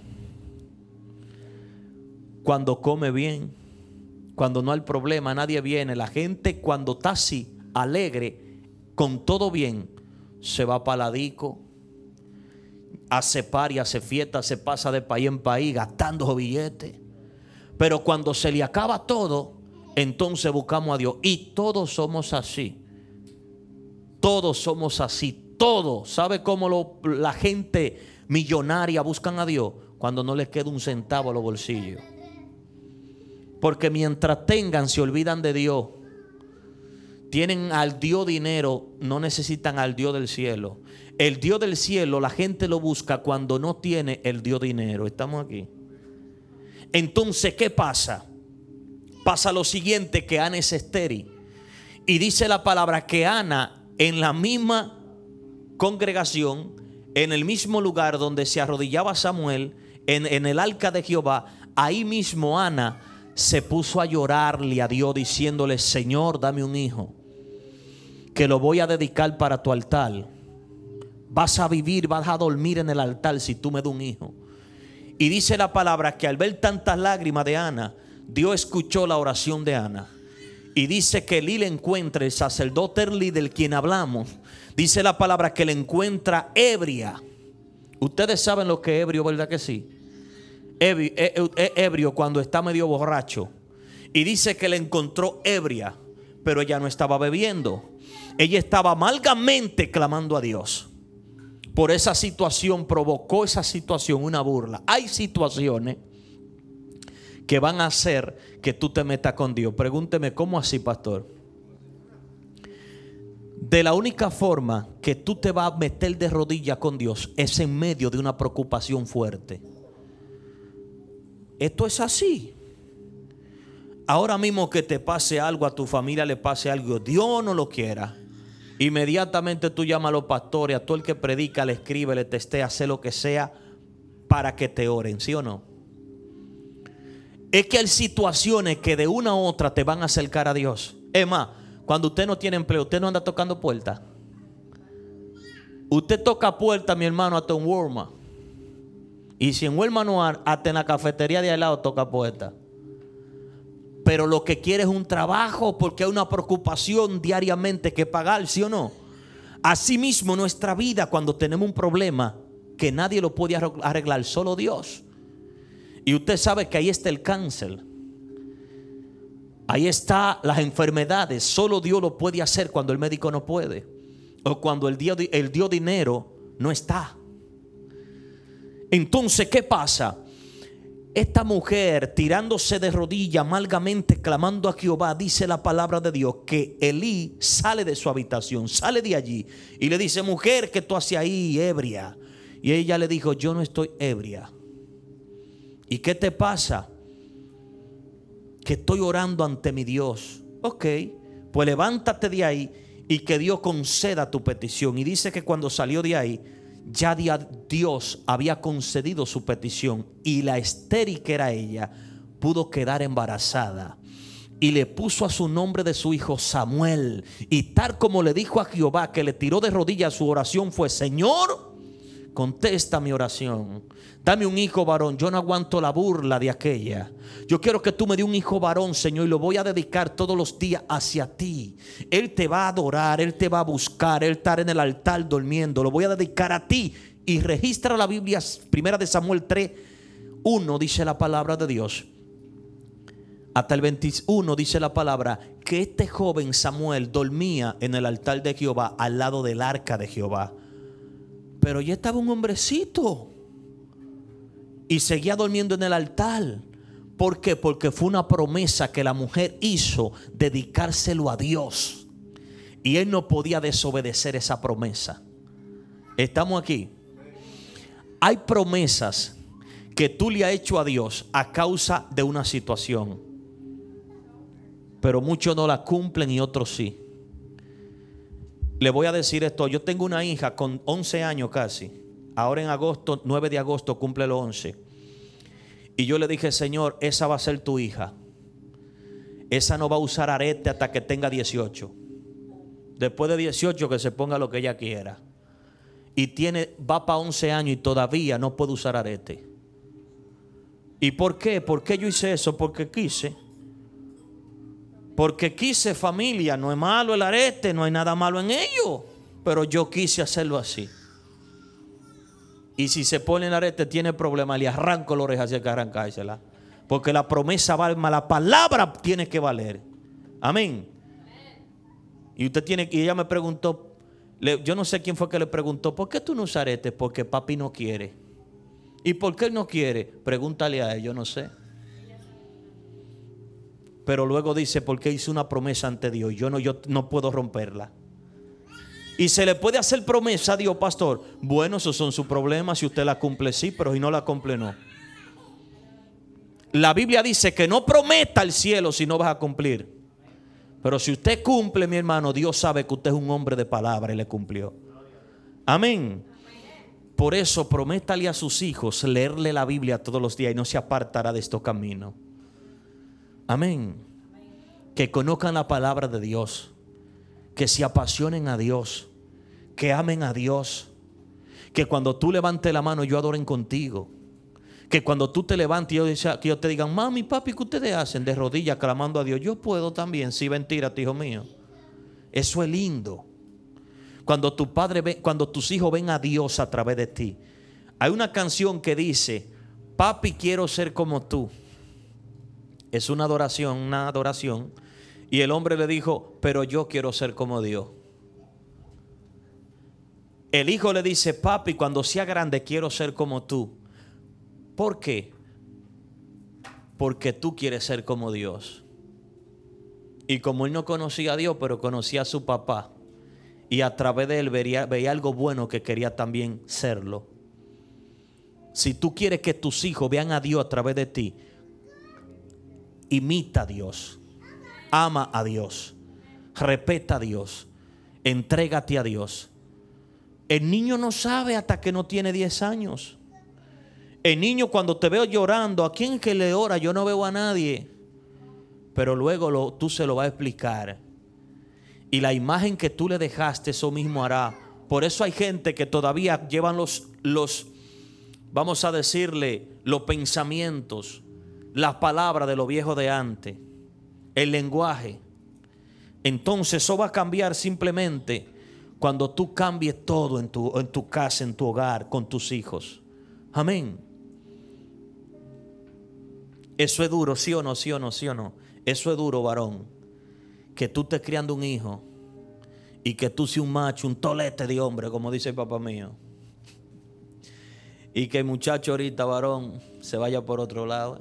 cuando come bien, cuando no hay problema. Nadie viene. La gente cuando está así, alegre, con todo bien, se va para la disco, hace party, hace fiesta, se pasa de país en país gastando billetes. Pero cuando se le acaba todo, entonces buscamos a Dios. Y todos somos así. Todos somos así. Todos. ¿Sabe cómo lo, la gente millonaria buscan a Dios? Cuando no les queda un centavo a los bolsillos. Porque mientras tengan, se olvidan de Dios. Tienen al Dios dinero, no necesitan al Dios del cielo. El Dios del cielo, la gente lo busca cuando no tiene el Dios dinero. Estamos aquí. Entonces, ¿qué pasa? Pasa lo siguiente, que Ana es estéril. Y dice la palabra que Ana, en la misma congregación, en el mismo lugar donde se arrodillaba Samuel, en, en el arca de Jehová, ahí mismo Ana se puso a llorarle a Dios diciéndole, Señor, dame un hijo, que lo voy a dedicar para tu altar. Vas a vivir, vas a dormir en el altar si tú me das un hijo. Y dice la palabra que al ver tantas lágrimas de Ana, Dios escuchó la oración de Ana. Y dice que Elí le encuentra, el sacerdote Elí del quien hablamos, dice la palabra que le encuentra ebria. Ustedes saben lo que es ebrio, ¿verdad que sí? Ebrio, ebrio cuando está medio borracho. Y dice que le encontró ebria, pero ella no estaba bebiendo. Ella estaba amargamente clamando a Dios. Por esa situación, provocó esa situación una burla. Hay situaciones que van a hacer que tú te metas con Dios. Pregúnteme, ¿cómo así, pastor? De la única forma que tú te vas a meter de rodillas con Dios es en medio de una preocupación fuerte. Esto es así. Ahora mismo que te pase algo, a tu familia le pase algo, Dios no lo quiera, inmediatamente tú llamas a los pastores, a todo el que predica, le escribe, le testea, hace lo que sea para que te oren, ¿sí o no? Es que hay situaciones que de una u otra te van a acercar a Dios. Es más, cuando usted no tiene empleo, usted no anda tocando puertas. Usted toca puertas, mi hermano, hasta en Walmart. Y si en Walmart no hay, hasta en la cafetería de al lado toca puertas. pero lo que quiere es un trabajo porque hay una preocupación diariamente que pagar, ¿sí o no? Asimismo, nuestra vida, cuando tenemos un problema que nadie lo puede arreglar, solo Dios. Y usted sabe que ahí está el cáncer, ahí está las enfermedades. Solo Dios lo puede hacer cuando el médico no puede, o cuando el Dios, el Dios dinero no está. Entonces, ¿qué pasa? Esta mujer, tirándose de rodillas amargamente, clamando a Jehová, dice la palabra de Dios que Elí sale de su habitación, sale de allí y le dice: mujer, ¿qué tú haces ahí ebria? Y ella le dijo: yo no estoy ebria. ¿Y qué te pasa? Que estoy orando ante mi Dios. Ok, pues levántate de ahí y que Dios conceda tu petición. Y dice que cuando salió de ahí, ya Dios había concedido su petición, y la estéril que era ella pudo quedar embarazada, y le puso a su nombre de su hijo Samuel. Y tal como le dijo a Jehová, que le tiró de rodillas, su oración fue: Señor, contesta mi oración, dame un hijo varón. Yo no aguanto la burla de aquella. Yo quiero que tú me des un hijo varón, Señor, y lo voy a dedicar todos los días hacia ti. Él te va a adorar, él te va a buscar, él estará en el altar durmiendo. Lo voy a dedicar a ti. Y registra la Biblia, primera de Samuel tres, uno, dice la palabra de Dios. Hasta el veintiuno dice la palabra que este joven Samuel dormía en el altar de Jehová, al lado del arca de Jehová. Pero ya estaba un hombrecito y seguía durmiendo en el altar. ¿Por qué? Porque fue una promesa que la mujer hizo, dedicárselo a Dios, y él no podía desobedecer esa promesa. ¿Estamos aquí? Hay promesas que tú le has hecho a Dios a causa de una situación, pero muchos no la cumplen y otros sí. Le voy a decir esto: yo tengo una hija con once años casi. Ahora en agosto, nueve de agosto, cumple los once. Y yo le dije: Señor, esa va a ser tu hija. Esa no va a usar arete hasta que tenga dieciocho. Después de dieciocho, que se ponga lo que ella quiera. Y tiene, va para once años y todavía no puede usar arete. ¿Y por qué? ¿Por qué yo hice eso? Porque quise. Porque quise, familia. No es malo el arete, no hay nada malo en ello, pero yo quise hacerlo así. Y si se pone el arete, tiene problemas, le arranco la oreja si hay que arrancársela. Porque la promesa vale, la palabra tiene que valer. Amén. Y usted tiene, y ella me preguntó, le, yo no sé quién fue que le preguntó: ¿por qué tú no usas arete? Porque papi no quiere. ¿Y por qué él no quiere? Pregúntale a él, yo no sé. Pero luego dice: porque hice una promesa ante Dios, yo no, yo no puedo romperla. Y se le puede hacer promesa a Dios, pastor. Bueno, esos son sus problemas. Si usted la cumple, sí, pero si no la cumple, no. La Biblia dice que no prometa el cielo si no vas a cumplir. Pero si usted cumple, mi hermano, Dios sabe que usted es un hombre de palabra y le cumplió. Amén. Por eso prométale a sus hijos leerle la Biblia todos los días y no se apartará de estos caminos. Amén. Que conozcan la palabra de Dios, que se apasionen a Dios, que amen a Dios, que cuando tú levantes la mano, yo adoren contigo, que cuando tú te levantes, yo, que yo te digan: mami, papi, ¿qué ustedes hacen? De rodillas clamando a Dios. Yo puedo también. Sí, mentira, hijo mío. Eso es lindo. Cuando tu padre ve, cuando tus hijos ven a Dios a través de ti. Hay una canción que dice: papi, quiero ser como tú. Es una adoración, una adoración. Y el hombre le dijo: pero yo quiero ser como Dios. El hijo le dice: papi, cuando sea grande quiero ser como tú. ¿Por qué? Porque tú quieres ser como Dios. Y como él no conocía a Dios, pero conocía a su papá, y a través de él veía, veía algo bueno que quería también serlo. Si tú quieres que tus hijos vean a Dios a través de ti, imita a Dios, ama a Dios, respeta a Dios, entrégate a Dios. El niño no sabe hasta que no tiene diez años. El niño, cuando te veo llorando, ¿a quién que le ora? Yo no veo a nadie. Pero luego lo, tú se lo vas a explicar. Y la imagen que tú le dejaste, eso mismo hará. Por eso hay gente que todavía llevan los, los vamos a decirle, los pensamientos, las palabras de lo viejo de antes. el lenguaje. Entonces eso va a cambiar simplemente cuando tú cambies todo en tu, en tu casa, en tu hogar, con tus hijos. Amén. Eso es duro, sí o no, sí o no, sí o no. Eso es duro, varón. Que tú estés criando un hijo y que tú seas un macho, un tolete de hombre, como dice el papá mío. Y que el muchacho ahorita, varón, se vaya por otro lado.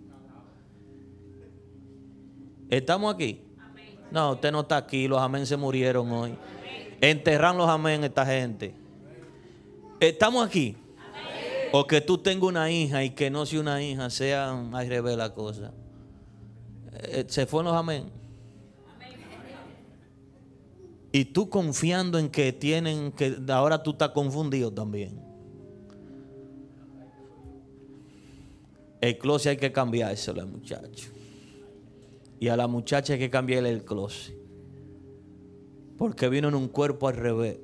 ¿Estamos aquí? No, usted no está aquí. Los amén se murieron hoy. Enterran los amén esta gente. ¿Estamos aquí? O que tú tengas una hija y que no sea una hija, sea al revés la cosa. Se fueron los amén. Y tú confiando en que tienen, que ahora tú estás confundido también. El closet hay que cambiárselo al muchacho. Y a la muchacha hay que cambiarle el closet. Porque vino en un cuerpo al revés.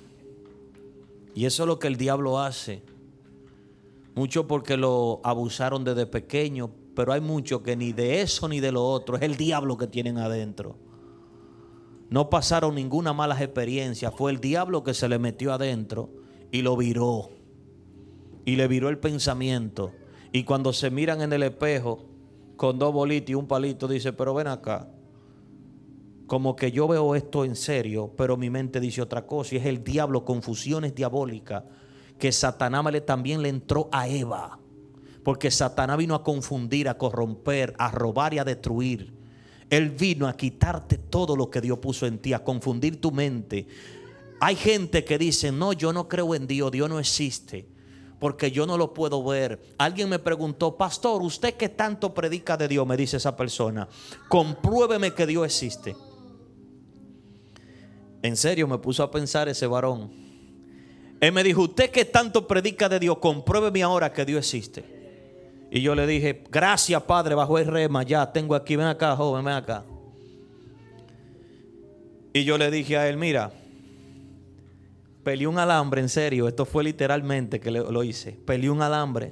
Y eso es lo que el diablo hace. Mucho porque lo abusaron desde pequeño. Pero hay muchos que ni de eso ni de lo otro. Es el diablo que tienen adentro. No pasaron ninguna mala experiencia. Fue el diablo que se le metió adentro y lo viró. Y le viró el pensamiento. Y cuando se miran en el espejo con dos bolitas y un palito, dice, pero ven acá. Como que yo veo esto en serio, pero mi mente dice otra cosa. Y es el diablo, confusiones diabólicas, que Satanás también le entró a Eva. Porque Satanás vino a confundir, a corromper, a robar y a destruir. Él vino a quitarte todo lo que Dios puso en ti, a confundir tu mente. Hay gente que dice, no, yo no creo en Dios, Dios no existe, porque yo no lo puedo ver. Alguien me preguntó, pastor, ¿usted qué tanto predica de Dios? Me dice esa persona. Compruébeme que Dios existe. En serio, me puso a pensar ese varón. Él me dijo, ¿usted qué tanto predica de Dios? Compruébeme ahora que Dios existe. Y yo le dije, gracias Padre, bajo el rema, ya tengo aquí, ven acá joven, ven acá. Y yo le dije a él, mira, peleé un alambre, en serio, esto fue literalmente que lo hice. Peleé un alambre,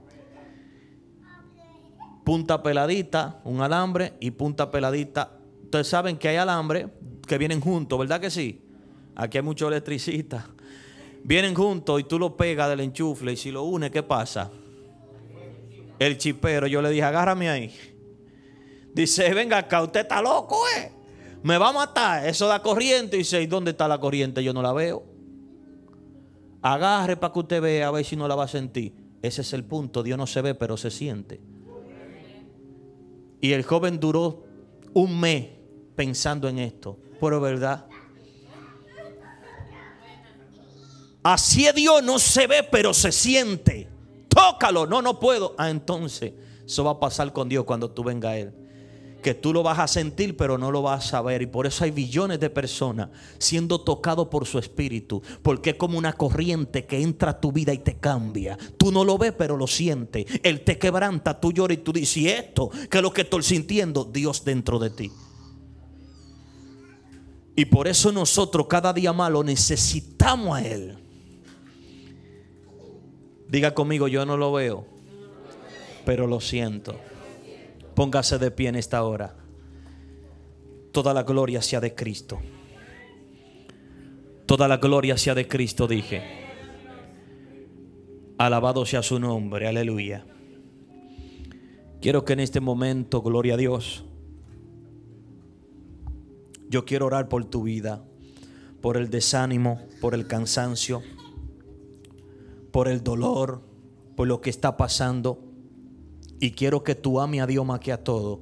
punta peladita, un alambre y punta peladita. Ustedes saben que hay alambre que vienen juntos, ¿verdad que sí? Aquí hay muchos electricistas. Vienen juntos y tú lo pegas del enchufle y si lo unes, ¿qué pasa? El chipero, yo le dije, agárrame ahí. Dice, venga acá, usted está loco, eh. Me va a matar. Eso da corriente. Y dice, ¿y dónde está la corriente? Yo no la veo. Agarre para que usted vea, a ver si no la va a sentir. Ese es el punto. Dios no se ve, pero se siente. Y el joven duró un mes pensando en esto. Pero verdad. Así es Dios, no se ve, pero se siente. Tócalo, no, no puedo. Ah, entonces, eso va a pasar con Dios cuando tú vengas a Él. Que tú lo vas a sentir, pero no lo vas a saber. Y por eso hay billones de personas siendo tocados por su espíritu. Porque es como una corriente que entra a tu vida y te cambia. Tú no lo ves, pero lo sientes. Él te quebranta, tú lloras y tú dices, ¿y esto? ¿Qué es lo que estoy sintiendo? Dios dentro de ti. Y por eso nosotros cada día más lo necesitamos a Él. Diga conmigo, yo no lo veo, pero lo siento. Póngase de pie en esta hora. Toda la gloria sea de Cristo. Toda la gloria sea de Cristo, dije. Alabado sea su nombre, aleluya. Quiero que en este momento, gloria a Dios, yo quiero orar por tu vida, por el desánimo, por el cansancio, por el dolor, por lo que está pasando. Y quiero que tú ames a Dios más que a todo.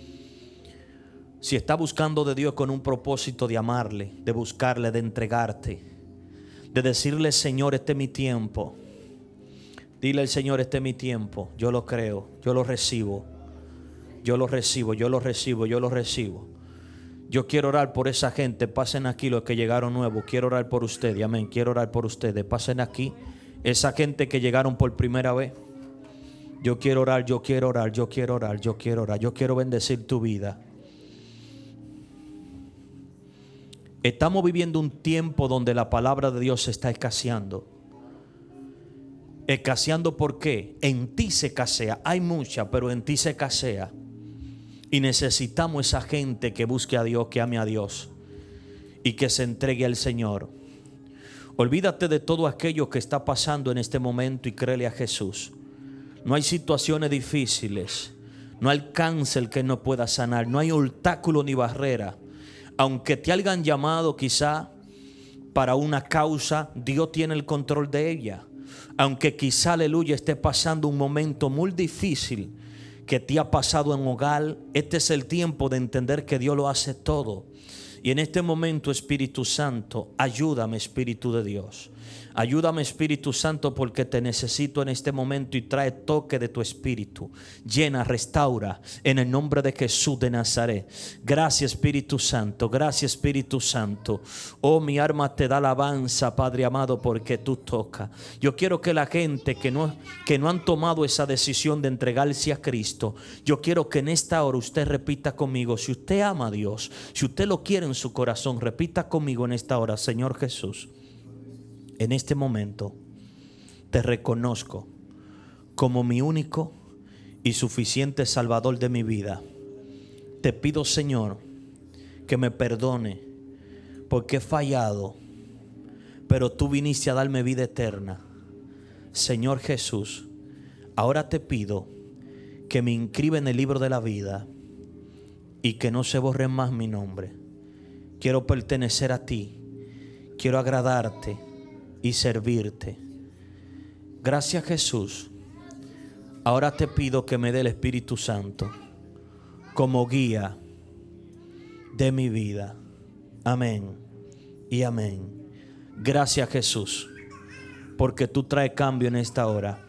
Si estás buscando de Dios con un propósito de amarle, de buscarle, de entregarte, de decirle, Señor, este es mi tiempo. Dile al Señor, este es mi tiempo. Yo lo creo, yo lo recibo. Yo lo recibo, yo lo recibo, yo lo recibo. Yo quiero orar por esa gente. Pasen aquí los que llegaron nuevos. Quiero orar por ustedes, amén. Quiero orar por ustedes. Pasen aquí. Esa gente que llegaron por primera vez. Yo quiero orar, yo quiero orar, yo quiero orar, yo quiero orar. Yo quiero bendecir tu vida. Estamos viviendo un tiempo donde la palabra de Dios se está escaseando. Escaseando, ¿por qué? En ti se escasea. Hay mucha, pero en ti se escasea. Y necesitamos esa gente que busque a Dios, que ame a Dios y que se entregue al Señor. Olvídate de todo aquello que está pasando en este momento y créele a Jesús. No hay situaciones difíciles, no hay cáncer que no pueda sanar, no hay obstáculo ni barrera. Aunque te hayan llamado quizá para una causa, Dios tiene el control de ella. Aunque quizá, aleluya, esté pasando un momento muy difícil que te ha pasado en hogar, este es el tiempo de entender que Dios lo hace todo. Y en este momento, Espíritu Santo, ayúdame, Espíritu de Dios. Ayúdame, Espíritu Santo, porque te necesito en este momento, y trae toque de tu Espíritu. Llena, restaura en el nombre de Jesús de Nazaret. Gracias, Espíritu Santo. Gracias, Espíritu Santo. Oh, mi alma te da alabanza, Padre amado, porque tú tocas. Yo quiero que la gente que no, que no han tomado esa decisión de entregarse a Cristo, yo quiero que en esta hora usted repita conmigo. Si usted ama a Dios, si usted lo quiere en su corazón, repita conmigo en esta hora: Señor Jesús, en este momento te reconozco como mi único y suficiente Salvador de mi vida. Te pido, Señor, que me perdone porque he fallado, pero tú viniste a darme vida eterna. Señor Jesús, ahora te pido que me inscriba en el libro de la vida y que no se borre más mi nombre. Quiero pertenecer a ti, quiero agradarte y servirte. Gracias, Jesús. Ahora te pido que me dé el Espíritu Santo como guía de mi vida. Amén y amén. Gracias, Jesús, porque tú traes cambio en esta hora.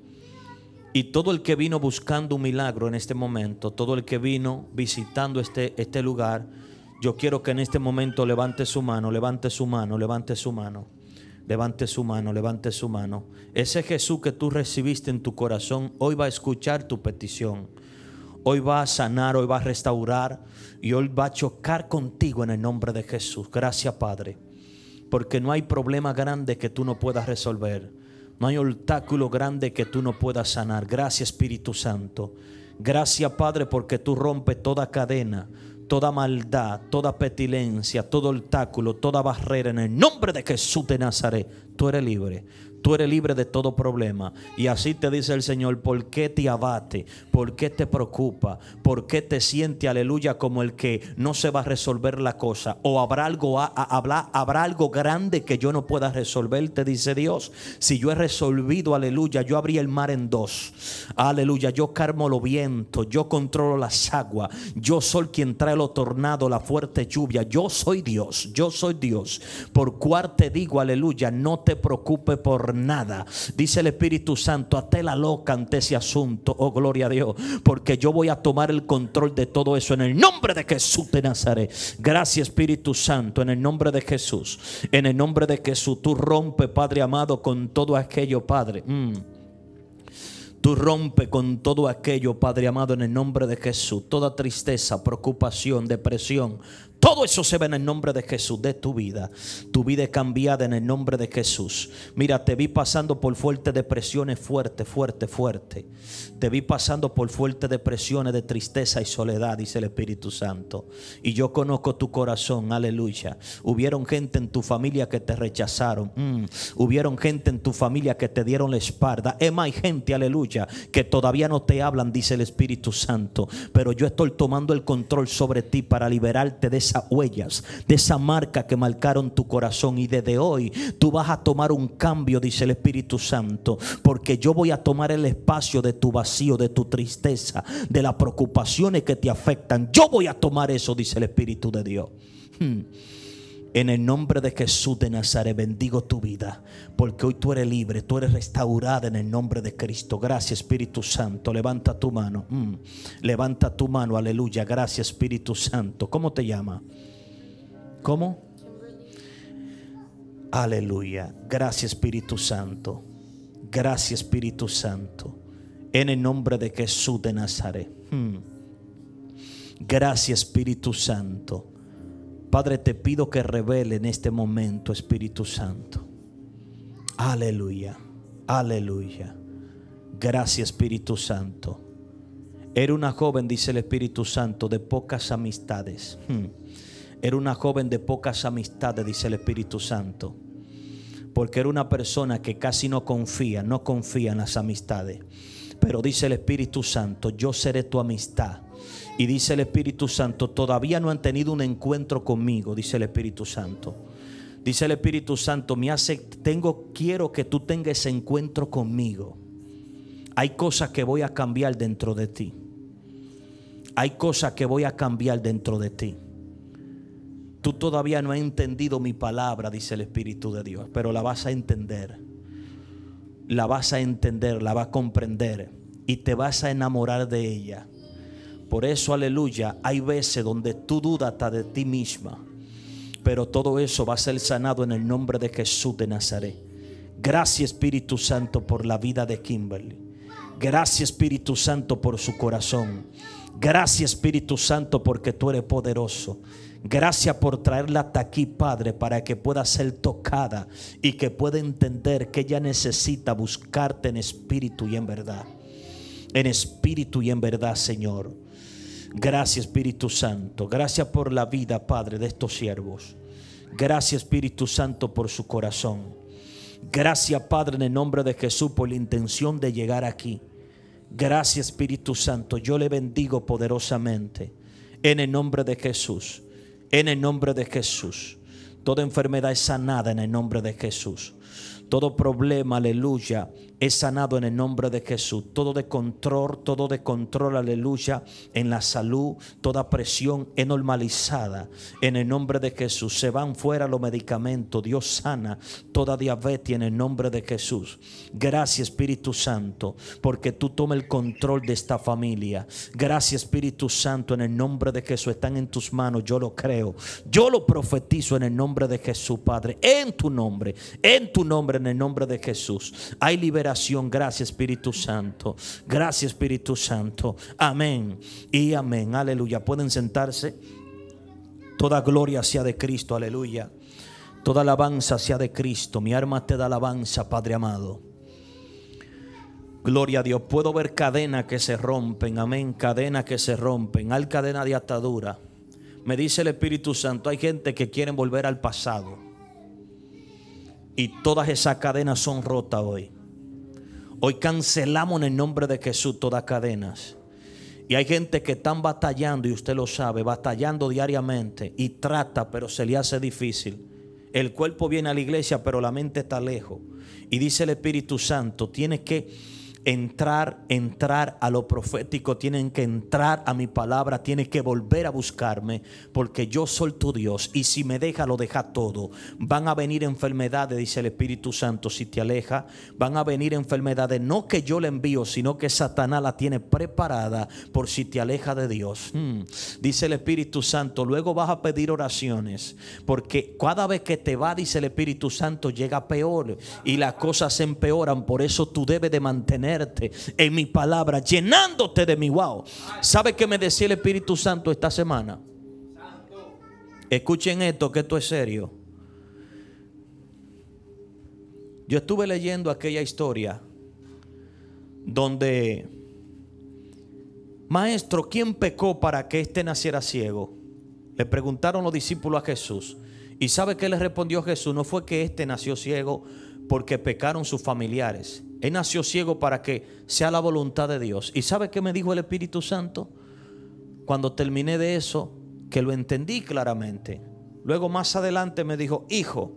Y todo el que vino buscando un milagro en este momento, todo el que vino visitando este, este lugar, yo quiero que en este momento levante su mano, levante su mano, levante su mano. Levante su mano, levante su mano. Ese Jesús que tú recibiste en tu corazón, hoy va a escuchar tu petición. Hoy va a sanar, hoy va a restaurar y hoy va a chocar contigo en el nombre de Jesús. Gracias, Padre, porque no hay problema grande que tú no puedas resolver. No hay obstáculo grande que tú no puedas sanar. Gracias, Espíritu Santo. Gracias, Padre, porque tú rompes toda cadena, toda maldad, toda petilencia, todo obstáculo, toda barrera en el nombre de Jesús de Nazaret. Tú eres libre. Tú eres libre de todo problema. Y así te dice el Señor: ¿por qué te abate? ¿Por qué te preocupa? ¿Por qué te siente, aleluya, como el que no se va a resolver la cosa? ¿O habrá algo, a, a, habrá, habrá algo grande que yo no pueda resolver? Te dice Dios: si yo he resolvido, aleluya, yo abrí el mar en dos. Aleluya, yo calmo los vientos, yo controlo las aguas. Yo soy quien trae los tornados, la fuerte lluvia. Yo soy Dios, yo soy Dios. Por cual te digo, aleluya, no te preocupes por nada. Dice el Espíritu Santo: hazte la loca ante ese asunto. Oh, gloria a Dios, porque yo voy a tomar el control de todo eso en el nombre de Jesús de Nazaret. Gracias, Espíritu Santo, en el nombre de Jesús. En el nombre de Jesús, tú rompe, Padre amado, con todo aquello, Padre. Mm. Tú rompe con todo aquello, Padre amado, en el nombre de Jesús. Toda tristeza, preocupación, depresión, todo eso se ve en el nombre de Jesús de tu vida. Tu vida es cambiada en el nombre de Jesús. Mira, te vi pasando por fuertes depresiones, fuerte, fuerte, fuerte. Te vi pasando por fuertes depresiones de tristeza y soledad, dice el Espíritu Santo. Y yo conozco tu corazón, aleluya. Hubieron gente en tu familia que te rechazaron. Mm. Hubieron gente en tu familia que te dieron la espalda. Es más, hay gente, aleluya, que todavía no te hablan, dice el Espíritu Santo. Pero yo estoy tomando el control sobre ti para liberarte de esas huellas, de esa marca que marcaron tu corazón. Y desde hoy tú vas a tomar un cambio, dice el Espíritu Santo, porque yo voy a tomar el espacio de tu vacío, de tu tristeza, de las preocupaciones que te afectan. Yo voy a tomar eso, dice el Espíritu de Dios. hmm. En el nombre de Jesús de Nazaret bendigo tu vida, porque hoy tú eres libre, tú eres restaurada en el nombre de Cristo. Gracias, Espíritu Santo. Levanta tu mano. Mm. Levanta tu mano, aleluya. Gracias, Espíritu Santo. ¿Cómo te llama? ¿Cómo? Aleluya. Gracias, Espíritu Santo. Gracias, Espíritu Santo. En el nombre de Jesús de Nazaret. Mm. Gracias, Espíritu Santo. Padre, te pido que revele en este momento, Espíritu Santo. Aleluya, aleluya. Gracias, Espíritu Santo. Era una joven, dice el Espíritu Santo, de pocas amistades. Hmm. Era una joven de pocas amistades, dice el Espíritu Santo. Porque era una persona que casi no confía, no confía en las amistades. Pero dice el Espíritu Santo, yo seré tu amistad. Y dice el Espíritu Santo, todavía no han tenido un encuentro conmigo, dice el Espíritu Santo. Dice el Espíritu Santo, me hace, tengo, quiero que tú tengas ese encuentro conmigo. Hay cosas que voy a cambiar dentro de ti. Hay cosas que voy a cambiar dentro de ti. Tú todavía no has entendido mi palabra, dice el Espíritu de Dios, pero la vas a entender. La vas a entender, la vas a comprender y te vas a enamorar de ella. Por eso, aleluya, hay veces donde tú dudas hasta de ti misma, pero todo eso va a ser sanado en el nombre de Jesús de Nazaret. Gracias, Espíritu Santo, por la vida de Kimberly. Gracias, Espíritu Santo, por su corazón. Gracias, Espíritu Santo, porque tú eres poderoso. Gracias por traerla hasta aquí, Padre, para que pueda ser tocada y que pueda entender que ella necesita buscarte en espíritu y en verdad. En espíritu y en verdad, Señor. Gracias, Espíritu Santo. Gracias por la vida, Padre, de estos siervos. Gracias, Espíritu Santo, por su corazón. Gracias, Padre, en el nombre de Jesús, por la intención de llegar aquí. Gracias, Espíritu Santo. Yo le bendigo poderosamente en el nombre de Jesús. En el nombre de Jesús. Toda enfermedad es sanada en el nombre de Jesús. Todo problema, aleluya, es sanado en el nombre de Jesús. Todo de control, todo de control, aleluya, en la salud, toda presión es normalizada en el nombre de Jesús. Se van fuera los medicamentos. Dios sana toda diabetes en el nombre de Jesús. Gracias, Espíritu Santo, porque tú tomas el control de esta familia. Gracias, Espíritu Santo, en el nombre de Jesús. Están en tus manos, yo lo creo. Yo lo profetizo en el nombre de Jesús, Padre. En tu nombre, en tu nombre, en el nombre de Jesús. Hay liberación. Gracias, Espíritu Santo. Gracias, Espíritu Santo. Amén y amén. Aleluya. Pueden sentarse. Toda gloria sea de Cristo. Aleluya. Toda alabanza sea de Cristo. Mi alma te da alabanza, Padre amado. Gloria a Dios. Puedo ver cadenas que se rompen. Amén. Cadenas que se rompen. Hay cadena de atadura. Me dice el Espíritu Santo, hay gente que quieren volver al pasado. Y todas esas cadenas son rotas hoy. Hoy cancelamos en el nombre de Jesús todas cadenas. Y hay gente que están batallando, y usted lo sabe, batallando diariamente. Y trata, pero se le hace difícil. El cuerpo viene a la iglesia, pero la mente está lejos. Y dice el Espíritu Santo, tienes que entrar, entrar a lo profético, tienen que entrar a mi palabra, tienes que volver a buscarme, porque yo soy tu Dios, y si me deja, lo deja todo. Van a venir enfermedades, dice el Espíritu Santo, si te aleja. Van a venir enfermedades, no que yo le envío, sino que Satanás la tiene preparada por si te aleja de Dios. hmm. Dice el Espíritu Santo, luego vas a pedir oraciones, porque cada vez que te va, dice el Espíritu Santo, llega peor y las cosas se empeoran. Por eso tú debes de mantener en mi palabra, llenándote de mi wow. ¿Sabe qué me decía el Espíritu Santo esta semana? Escuchen esto, que esto es serio. Yo estuve leyendo aquella historia donde, maestro, ¿quién pecó para que éste naciera ciego? Le preguntaron los discípulos a Jesús. ¿Y sabe qué le respondió Jesús? No fue que éste nació ciego porque pecaron sus familiares. Él nació ciego para que sea la voluntad de Dios. ¿Y sabe qué me dijo el Espíritu Santo? Cuando terminé de eso, que lo entendí claramente. Luego más adelante me dijo, hijo,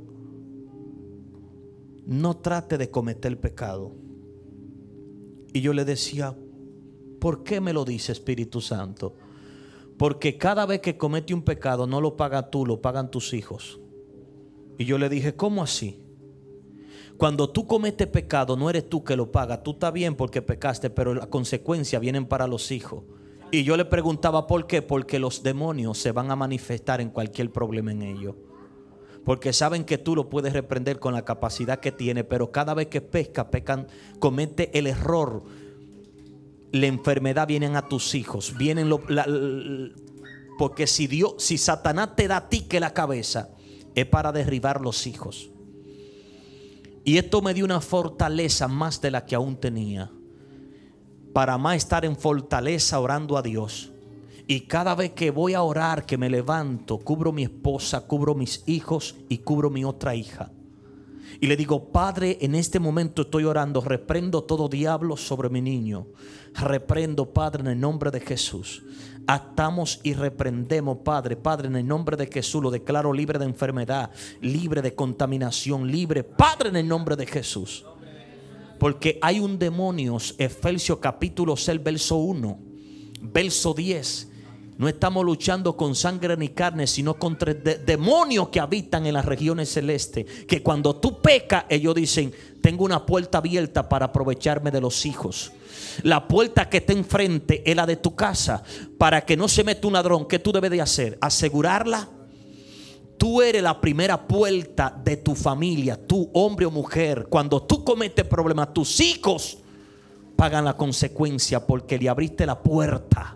no trate de cometer pecado. Y yo le decía, ¿por qué me lo dice, Espíritu Santo? Porque cada vez que comete un pecado no lo pagas tú, lo pagan tus hijos. Y yo le dije, ¿cómo así? Cuando tú cometes pecado, no eres tú que lo pagas. Tú estás bien porque pecaste, pero las consecuencias vienen para los hijos. Y yo le preguntaba, ¿por qué? Porque los demonios se van a manifestar en cualquier problema en ellos. Porque saben que tú lo puedes reprender con la capacidad que tiene, pero cada vez que pesca, pecan, comete el error. La enfermedad viene a tus hijos. Vienen lo, la, la, porque si Dios, si Satanás te da a ti que la cabeza, es para derribar los hijos. Y esto me dio una fortaleza más de la que aún tenía. para más estar en fortaleza orando a Dios. Y cada vez que voy a orar, que me levanto, cubro mi esposa, cubro mis hijos y cubro mi otra hija. Y le digo: Padre, en este momento estoy orando, reprendo todo diablo sobre mi niño. Reprendo, Padre, en el nombre de Jesús. Atamos y reprendemos, Padre. Padre, en el nombre de Jesús lo declaro libre de enfermedad, libre de contaminación, libre, Padre, en el nombre de Jesús. Porque hay un demonio, Efesios capítulo seis, verso uno, verso diez. No estamos luchando con sangre ni carne, sino contra de demonios que habitan en las regiones celestes. Que cuando tú pecas, ellos dicen: tengo una puerta abierta para aprovecharme de los hijos. La puerta que está enfrente es la de tu casa. Para que no se meta un ladrón, ¿qué tú debes de hacer? Asegurarla. Tú eres la primera puerta de tu familia, tú, hombre o mujer. Cuando tú cometes problemas, tus hijos pagan la consecuencia porque le abriste la puerta.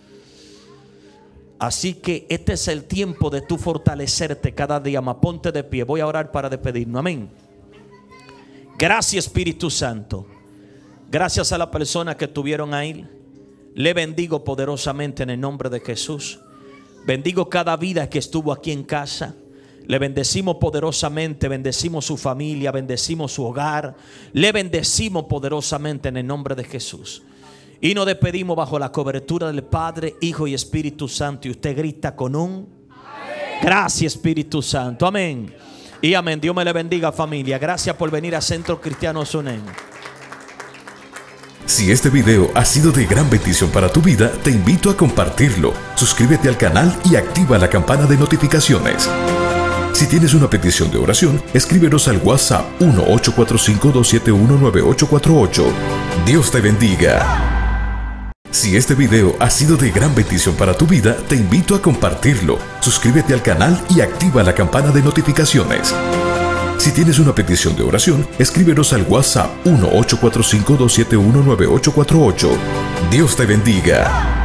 Así que este es el tiempo de tú fortalecerte cada día más. Ponte de pie, voy a orar para despedirnos. Amén. Gracias, Espíritu Santo. Gracias a la persona que estuvieron ahí. Le bendigo poderosamente en el nombre de Jesús. Bendigo cada vida que estuvo aquí en casa. Le bendecimos poderosamente, bendecimos su familia, bendecimos su hogar. Le bendecimos poderosamente en el nombre de Jesús. Y nos despedimos bajo la cobertura del Padre, Hijo y Espíritu Santo. Y usted grita con un amén. Gracias, Espíritu Santo. Amén. Y amén. Dios me le bendiga, familia. Gracias por venir a Centro Cristiano Sonen. Si este video ha sido de gran bendición para tu vida, te invito a compartirlo. Suscríbete al canal y activa la campana de notificaciones. Si tienes una petición de oración, escríbenos al WhatsApp uno ocho cuatro cinco, dos siete uno, nueve ocho cuatro ocho. Dios te bendiga. Si este video ha sido de gran bendición para tu vida, te invito a compartirlo. Suscríbete al canal y activa la campana de notificaciones. Si tienes una petición de oración, escríbenos al WhatsApp uno ocho cuatro cinco, dos siete uno, nueve ocho cuatro ocho. Dios te bendiga.